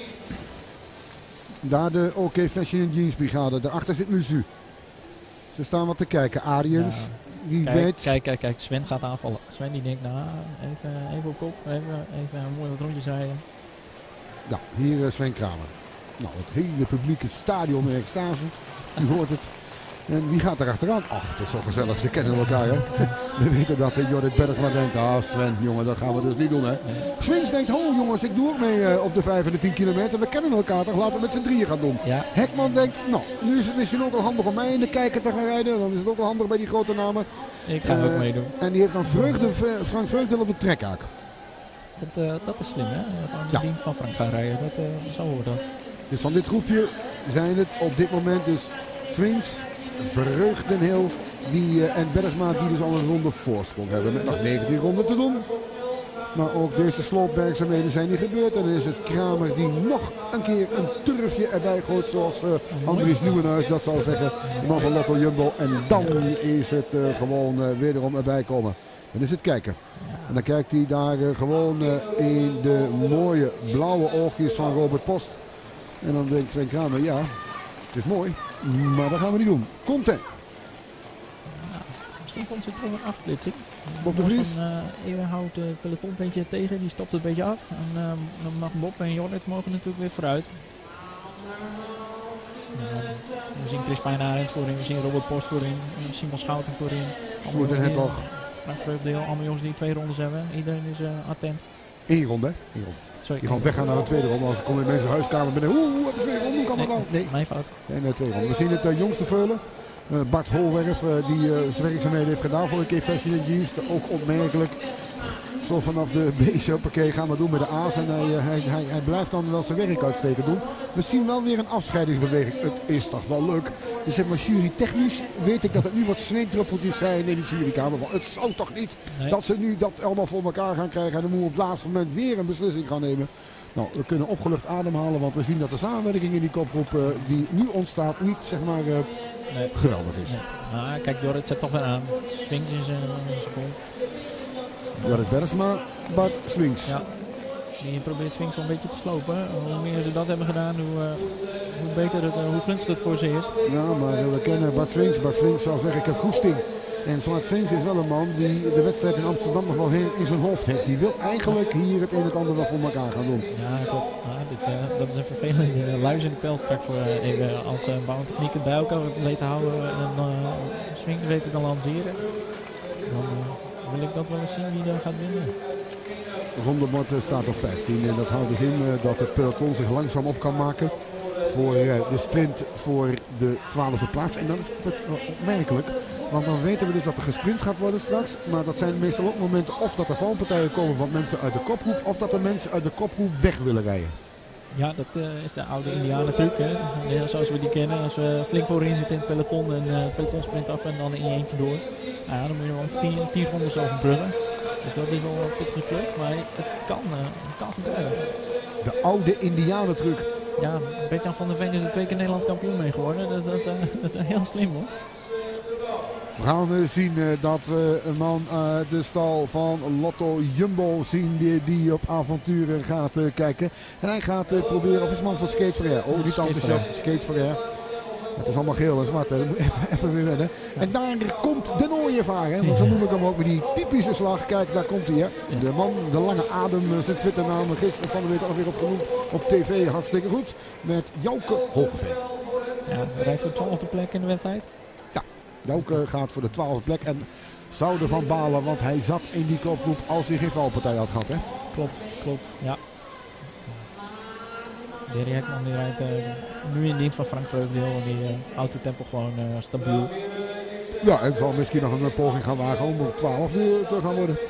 Daar de OK Fashion and Jeans brigade. Daarachter zit Muzu. Ze staan wat te kijken. Ariens. Ja. die Kijk, weet... kijk, kijk, kijk, Sven gaat aanvallen. Sven die denkt, nou, even, even op kop, even, even een mooi wat rondjes rijden. Nou, hier uh, Sven Kramer. Nou, het hele publiek, het stadion in extase. U hoort het. En wie gaat er achteraan? Ach, het is zo gezellig. Ze kennen elkaar, hè. We weten dat uh, Jorrit Bergsma denkt, ah Sven, jongen, dat gaan we dus niet doen, hè. Swings denkt, ho jongens, ik doe ook mee uh, op de vijf en de tien kilometer. We kennen elkaar toch, laten we met z'n drieën gaan doen. Ja. Hekman denkt, nou, nu is het misschien ook wel handig om mij in de kijker te gaan rijden. Dan is het ook wel handig bij die grote namen. Ik ga uh, ook meedoen. En die heeft dan Vreugde, Frank Vreugde op de trekhaak. Dat, uh, dat is slim, hè? Gewoon de Ja. dienst van Frank gaan rijden, dat uh, zo hoort dat. Dus van dit groepje zijn het op dit moment dus Swings, Vreugdenhil die, uh, en Bergsma die dus al een ronde voorsprong hebben met nog negentien ronden te doen. Maar ook deze sloopwerkzaamheden zijn niet gebeurd. En dan is het Kramer die nog een keer een turfje erbij gooit zoals uh, Andries Nieuwenhuis dat zal zeggen. De man van Lotto Jumbo. En dan is het uh, gewoon uh, wederom erbij komen. Dan is het kijken. En dan kijkt hij daar uh, gewoon uh, in de mooie blauwe oogjes van Robert Post. En dan denkt Sven Kramer, ja, het is mooi, maar dat gaan we niet doen. Komt hij. Nou, misschien komt ze toch een afsplitsing. Bob de Vries. Van uh, Ewer houdt het peloton een beetje tegen, die stopt het een beetje af. En uh, dan mag Bob en Jorrit mogen natuurlijk weer vooruit. Uh, we zien Chris Pijnaerts voorin, we zien Robert Post voorin, Simon Schouten voorin. Sjoerd en Hertog. Frank Vreugdeel, allemaal jongens die twee rondes hebben. Iedereen is uh, attent. Eén ronde, hè? Eén ronde. Sorry. Die gaan weggaan naar de tweede ronde. Als komen in mensen huiskamer binnen. Oeh, de tweede ronde, hoe kan dat nou? Nee, mijn fout. Nee, nee, tweede ronde. We zien het uh, jongste veulen. Uh, Bart Holwerf, uh, die uh, zijn werkzaamheden heeft gedaan voor een keer Fashion and Yeast. Ook opmerkelijk. Zo vanaf de B-shop, oké, gaan we doen met de A's. En hij, uh, hij, hij, hij blijft dan wel zijn werk uitsteken doen. We zien wel weer een afscheidingsbeweging. Het is toch wel leuk. Dus zeg maar jury technisch weet ik dat het nu wat sneekdruppeltjes zijn in die jurykamer. Het zou toch niet nee. dat ze nu dat allemaal voor elkaar gaan krijgen. En dan moeten we op het laatste moment weer een beslissing gaan nemen. Nou, we kunnen opgelucht ademhalen, want we zien dat de samenwerking in die kopgroep uh, die nu ontstaat niet zeg maar uh, nee. geweldig is. Nee. Nou, kijk, Jorrit zet toch weer aan. Swings in zijn seconde. Jorrit Bergsma, Bart Swings. Ja. Die probeert Swings al een beetje te slopen. Hoe meer ze dat hebben gedaan, hoe, uh, hoe beter het, uh, hoe gunstig het voor ze is. Ja, maar uh, we kennen Bart Swings. Bart Swings zou zeggen, ik heb goesting. En Bart Swings is wel een man die de wedstrijd in Amsterdam nog wel in zijn hoofd heeft. Die wil eigenlijk hier het een en het ander wel voor elkaar gaan doen. Ja, klopt. Ja, dit, uh, dat is een vervelende luis in de pijl straks voor uh, even als uh, bouwtechniek het bij elkaar weten houden en uh, Swings weten te lanceren. Dan uh, wil ik dat wel eens zien wie daar gaat winnen. Rondebord staat op vijftien en dat houdt dus in uh, dat het peloton zich langzaam op kan maken voor uh, de sprint voor de twaalfde plaats. En dat is opmerkelijk, want dan weten we dus dat er gesprint gaat worden straks. Maar dat zijn meestal ook momenten of dat er valpartijen komen van mensen uit de kopgroep of dat er mensen uit de kopgroep weg willen rijden. Ja, dat uh, is de oude Indianen-truc, hè. Ja, zoals we die kennen. Als we flink voorin zitten in het peloton en uh, het peloton sprint af en dan in je eentje door. Nou ja, dan moet je wel tien, tien rondes overbruggen. Dus dat is wel een pittige truc, maar het kan, uh, het kan gebeuren. De oude Indianen-truc. Ja, Bert-Jan van der Ven is er twee keer Nederlands kampioen mee geworden. Dus dat, uh, dat is heel slim, hoor. We gaan uh, zien uh, dat we uh, een man uit uh, de stal van Lotto Jumbo zien die, die op avonturen gaat uh, kijken. En hij gaat uh, proberen, of is man van Skate for Air. Oh, niet enthousiast, Skate for Air. Het is allemaal geel en zwart, hè. Even, even weer wennen. En daar komt de Nooievaar, hè. Want zo noem ik hem ook met die typische slag. Kijk, daar komt hij, hè. De man, de lange adem, zijn Twitternaam gisteren van de week alweer opgenoemd op tv. Hartstikke goed. Met Jouke Hogeveen. Ja, hij rijdt voor de twaalfde plek in de wedstrijd. Ja, Jouke gaat voor de twaalfde plek. En zou ervan balen, want hij zat in die kopgroep als hij geen valpartij had gehad, hè. Klopt, klopt, ja. Derry Hekman die rijdt uh, nu in dienst van Frank Vreugdeel en die uh, houdt de tempo gewoon uh, stabiel. Ja, en zal misschien nog een poging gaan wagen om op twaalf uur te gaan worden.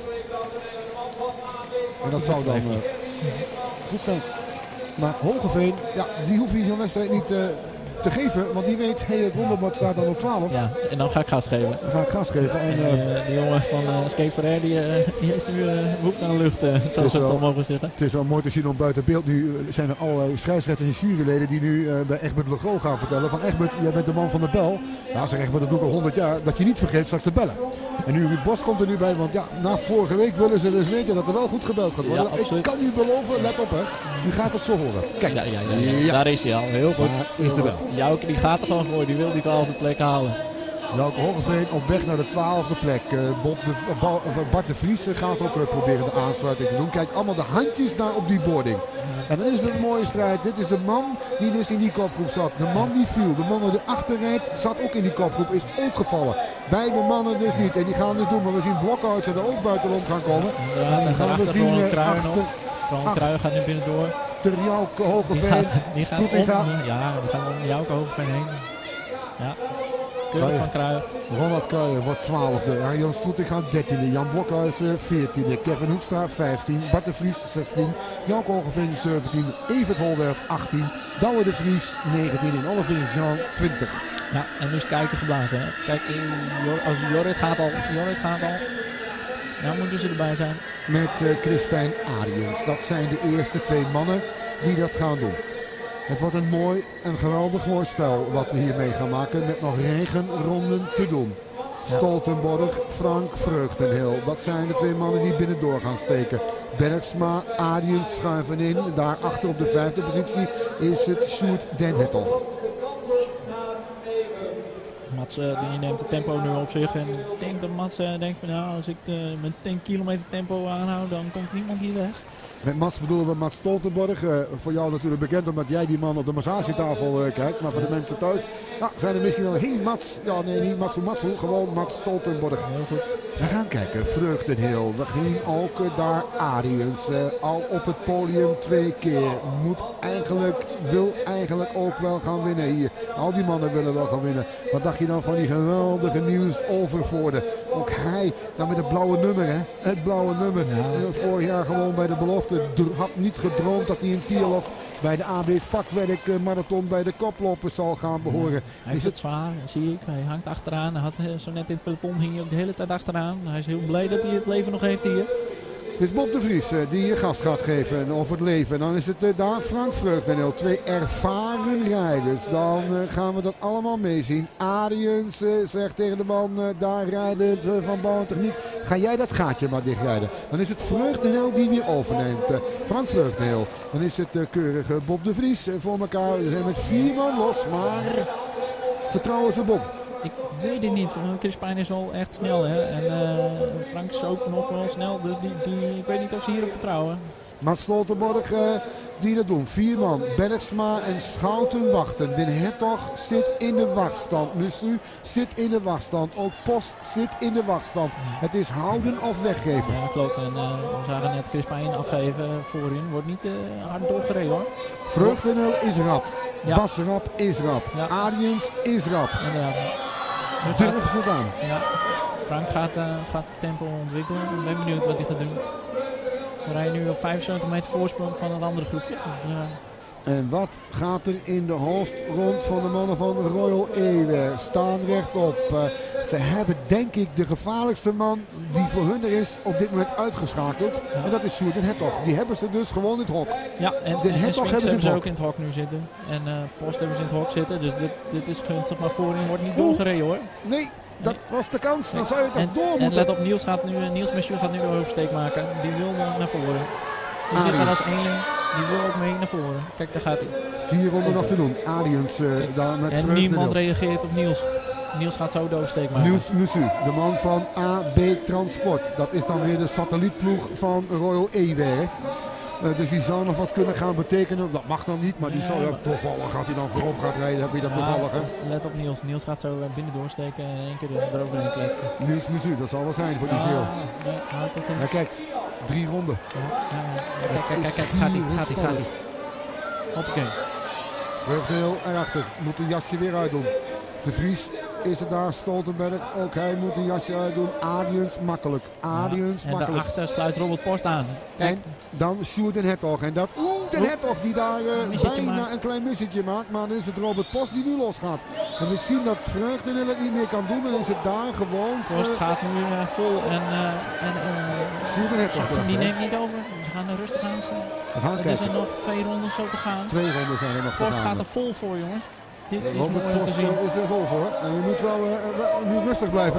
En dat zou dan uh, goed zijn. Maar Hogeveen, ja, die hoeft hij zo'n wedstrijd niet uh, te geven, want die weet, hey, het wonderbord staat dan op twaalf. Ja, en dan ga ik gas geven. Dan ga ik gas geven. En, en uh, die, uh, die jongen van uh, Skate for Air, die, uh, die heeft nu uh, behoefte aan de lucht, uh, zoals we het al mogen zeggen. Het is wel mooi te zien om buiten beeld. Nu zijn er allerlei scheidsrechters en juryleden die nu uh, bij Egbert Legault gaan vertellen van Egbert, jij bent de man van de bel. Ja, zeg Egbert, dat doe ik al honderd jaar, dat je niet vergeet straks te bellen. En nu Ruud Bos komt er nu bij, want ja, na vorige week willen ze dus weten dat er wel goed gebeld gaat worden. Ja, ik kan u beloven, let op hè, u gaat het zo horen. Kijk, ja, ja, ja, ja. Ja. Daar is hij al, heel goed. Daar is de bel. Jouke die gaat er gewoon voor, die wil die twaalfde plek halen. Jouke Hogeveen op weg naar de twaalfde plek. Uh, Bob de, uh, Bal, uh, Bart de Vries gaat ook uh, proberen de aansluiting te doen. Kijk, allemaal de handjes daar op die boarding. En dan is het een mooie strijd. Dit is de man die dus in die kopgroep zat. De man die viel. De man die erachter reed zat ook in die kopgroep. Is ook gevallen. Beide mannen dus niet. En die gaan dus doen. Maar we zien Blokhuis er ook buitenom gaan komen. Ja, en dan gaan we zien uh, Kruij nog. Ronald Kruij gaat nu binnendoor. De Jouke Hogeveen. Die gaat, die gaat om. Ja, die gaat om Jouke Hogeveen heen. Ja. Keurig van Kruij. Ronald Kruij wordt twaalfde. Arjan Stroetinga dertiende. Jan Blokhuis veertiende. Kevin Hoekstra vijftien. Bart de Vries zestien. Jouke Hogeveen zeventien. Evert Holwerf achttien. Douwe de Vries negentien. En Olivier Jean twintig. Ja, en nu is kijken geblazen. Hè. Kijk, als Jorrit gaat al. Jorrit gaat al. Nou moeten ze erbij zijn. Met uh, Christijn Ariens. Dat zijn de eerste twee mannen die dat gaan doen. Het wordt een mooi en geweldig mooi spel wat we hiermee gaan maken. Met nog regenronden te doen. Ja. Stoltenborg, Frank Vreugdenhil. Dat zijn de twee mannen die binnendoor gaan steken. Bergsma, Ariens schuiven in. Daarachter op de vijfde positie is het Sjoerd Den Hertog. Mats uh, die neemt het tempo nu op zich. En ik denk dat Mats uh, denkt van nou, als ik uh, met tien kilometer tempo aanhoud, dan komt niemand hier weg. Met Mats bedoelen we Mats Stoltenborg. Uh, voor jou natuurlijk bekend omdat jij die man op de massagetafel uh, kijkt. Maar voor de mensen thuis nou, zijn er misschien wel... Hé hey, Mats. Ja nee, niet Matsu Matsu. Gewoon Mats Stoltenborg. Heel goed. We gaan kijken. Vreugdenhil. We zien ook uh, daar Ariens. Uh, al op het podium twee keer. Moet eigenlijk, wil eigenlijk ook wel gaan winnen hier. Al die mannen willen wel gaan winnen. Wat dacht je dan van die geweldige Niels Overvoorde? Ook hij, nou met het blauwe nummer hè. Het blauwe nummer. Ja. Vorig jaar gewoon bij de belofte. Had niet gedroomd dat hij in Tialf bij de A B vakwerk marathon bij de koplopers zal gaan behoren. Ja, hij heeft het zwaar, zie ik. Hij hangt achteraan. Hij had zo net in het peloton hing hij de hele tijd achteraan. Hij is heel blij dat hij het leven nog heeft hier. Het is Bob de Vries uh, die hier gas gaat geven over het leven. En dan is het uh, daar Frank Vreugdenhil. Twee ervaren rijders. Dan uh, gaan we dat allemaal meezien. Ariens uh, zegt tegen de man uh, daar rijden uh, van Bouw en Techniek. Ga jij dat gaatje maar dichtrijden. Dan is het Vreugdenhil die weer overneemt. Uh, Frank Vreugdenhil. Dan is het uh, keurige Bob de Vries uh, voor elkaar. Ze zijn met vier man los. Maar vertrouwen ze Bob? Ik weet het niet, want Chris Pijn is wel echt snel hè. En uh, Frank is ook nog wel snel, dus die, die, ik weet niet of ze hierop vertrouwen. Mats Stoltenborg uh, die dat doen. Vier man. Bergsma en Schouten wachten. Den Hertog zit in de wachtstand. Mussu zit in de wachtstand. Ook Post zit in de wachtstand. Het is houden of weggeven. Ja, klopt. En uh, we zagen net Chris Pijn afgeven voorin. Wordt niet uh, hard doorgereden hoor. Vreugdenhil is rap. Ja. Bas Rap is rap. Ja. Ariens is rap. Inderdaad. Durf ze aan. Ja. Frank gaat, uh, gaat het tempo ontwikkelen. Ik ben benieuwd wat hij gaat doen. Ze rijden nu op vijfenzeventig meter voorsprong van een andere groepje. Dus, uh... En wat gaat er in de hoofdrond van de mannen van Royal Ewe? Staan rechtop. Uh, ze hebben denk ik de gevaarlijkste man die voor hun er is op dit moment uitgeschakeld. Ja. En dat is Sjoerd Den Hertog. Die hebben ze dus gewoon in het hok. Ja, en, Den Hertog en hebben ze, hebben ze ook in het hok nu zitten. En uh, Post hebben ze in het hok zitten. Dus dit, dit is gunstig, maar voorin wordt niet doorgereden hoor. Nee. Dat was de kans, dan zou je toch en, door moeten. En let op, Niels, gaat nu, Niels Monsieur gaat nu de oversteek maken. Die wil naar voren. Die Ariens. Zit er als één, die wil ook mee naar voren. Kijk, daar gaat hij. Vier ronden nog te doen. Ariens uh, daar met En niemand reageert op Niels. Niels gaat zo de oversteek maken. Niels Mussu, de man van A B Transport. Dat is dan weer de satellietploeg van Royal Ewe. Uh, dus die zou nog wat kunnen gaan betekenen. Dat mag dan niet, maar die ja, zal ja, toevallig gaat hij dan voorop gaat rijden. Heb je dat ja, toevallig hè? Let op Niels. Niels gaat zo binnen doorsteken en in één keer eroverheen kletsen. Niels Mussu, dat zal wel zijn voor die ja, ziel. Nee, hij kijkt, drie ronden. Ja, ja, ja. Kijk, kijk, kijk, kijk, gaat hij, gaat hij, gaat hij. Hoppakee. Vreugdenhil erachter, moet een jasje weer uitdoen. De Vries is er daar, Stoltenberg, ook hij moet een jasje uitdoen. Ariens makkelijk, Ariens ja, en makkelijk. En daarachter sluit Robert Post aan. Kijk. En dan Sjoerd Den Hertog. En dat, oeh, Den Hertog die daar uh, bijna maakt. een klein missetje maakt. Maar dan is het Robert Post die nu losgaat. En we zien dat Vreugdenhil het niet meer kan doen. Dan is het daar gewoon. Post uh, gaat nu uh, vol en, uh, en uh, Sjoerd Den Hertog. Die terug, neemt niet over. Ze gaan er rustig aan. We gaan er zijn nog twee ronden zo te gaan. Twee ronden zijn er nog Post te gaan. Post gaat er vol voor jongens. Dit is Robert mooi om te Post zien. is er vol voor. En je moet wel uh, nu rustig blijven.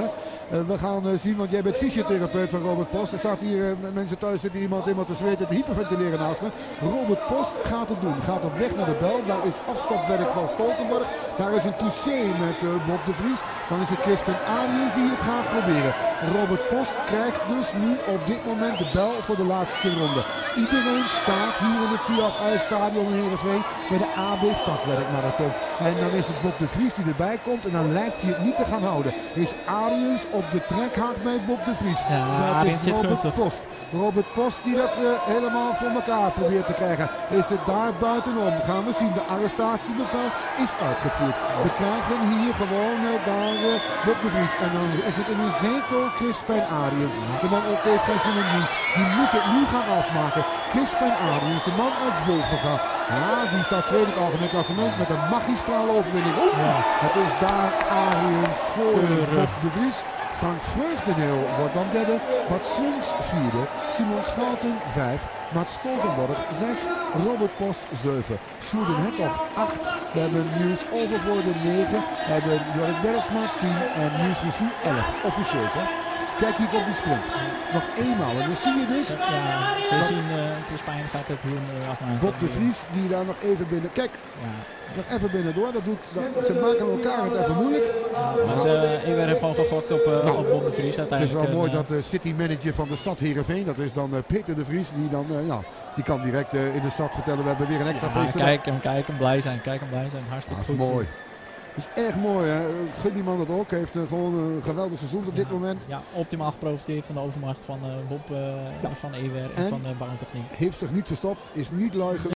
Uh, we gaan uh, zien, want jij bent fysiotherapeut van Robert Post. Er staat hier, uh, mensen thuis, zit hier iemand helemaal te zweten, te hyperventileren naast me. Robert Post gaat het doen. Gaat op weg naar de bel. Daar is afstapwerk van Stoltenberg. Daar is een touché met uh, Bob de Vries. Dan is het Crispin Ariens die het gaat proberen. Robert Post krijgt dus nu op dit moment de bel voor de laatste ronde. Iedereen staat hier in het T U A F IJsstadion in Heerenveen bij de A B vakwerkmarathon. En dan is het Bob de Vries die erbij komt en dan lijkt hij het niet te gaan houden. Is Ariens op de trekhaak bij Bob de Vries. Ja, Ariens zit Robert Post. Robert Post die dat uh, helemaal voor elkaar probeert te krijgen. Is het daar buitenom? Gaan we zien. De arrestatiebevel is uitgevoerd. We krijgen hier gewoon uh, daar uh, Bob de Vries. En dan is het in een zetel Crispin Ariens. De man uit Fashion en Dienst. Die moet het nu gaan afmaken. Crispin Ariens, de man uit Wolvenga. Ja, die staat tweede in het algemeen klassement met een magistrale overwinning. Oeh, ja. Het is daar Ariens voor Bob de Vries. Frank Vreugdeneel wordt dan derde. Bart Swings vierde. Simon Schouten vijf. Maat Stoltenborg zes. Robert Post zeven. Sjoerden Hertog acht. We hebben Niels Overvoorde negen. We hebben Jorrit Bergsma tien. En Niels Missou elf. Officieus, hè. Kijk hier op die sprint. Nog eenmaal. En dan zie je dus... Ja, ze zien uh, Crispin gaat het hier uh, afmaken. Bob de Vries die daar nog even binnen... Kijk, ja. nog even binnendoor. Dat doet, dat, ze maken elkaar het even moeilijk. Ja, dus, uh, Ewer heeft gewoon gegokt op, uh, nou, op Bob de Vries uiteindelijk. Het is wel mooi uh, dat de city manager van de stad Heerenveen, dat is dan uh, Peter de Vries, die dan... Uh, ja, die kan direct uh, in de stad vertellen, we hebben weer een extra ja, feest. Kijk hem, kijk hem blij zijn, kijk hem blij zijn. Hartstikke ja, goed. Mooi. Dat is erg mooi, hè. Gun die man het ook. Hij heeft uh, gewoon een geweldig seizoen op ja, dit moment. Ja, optimaal geprofiteerd van de overmacht van uh, Bob, uh, ja. van Ewer en, en van de uh, bouwtechniek. Heeft zich niet verstopt, is niet lui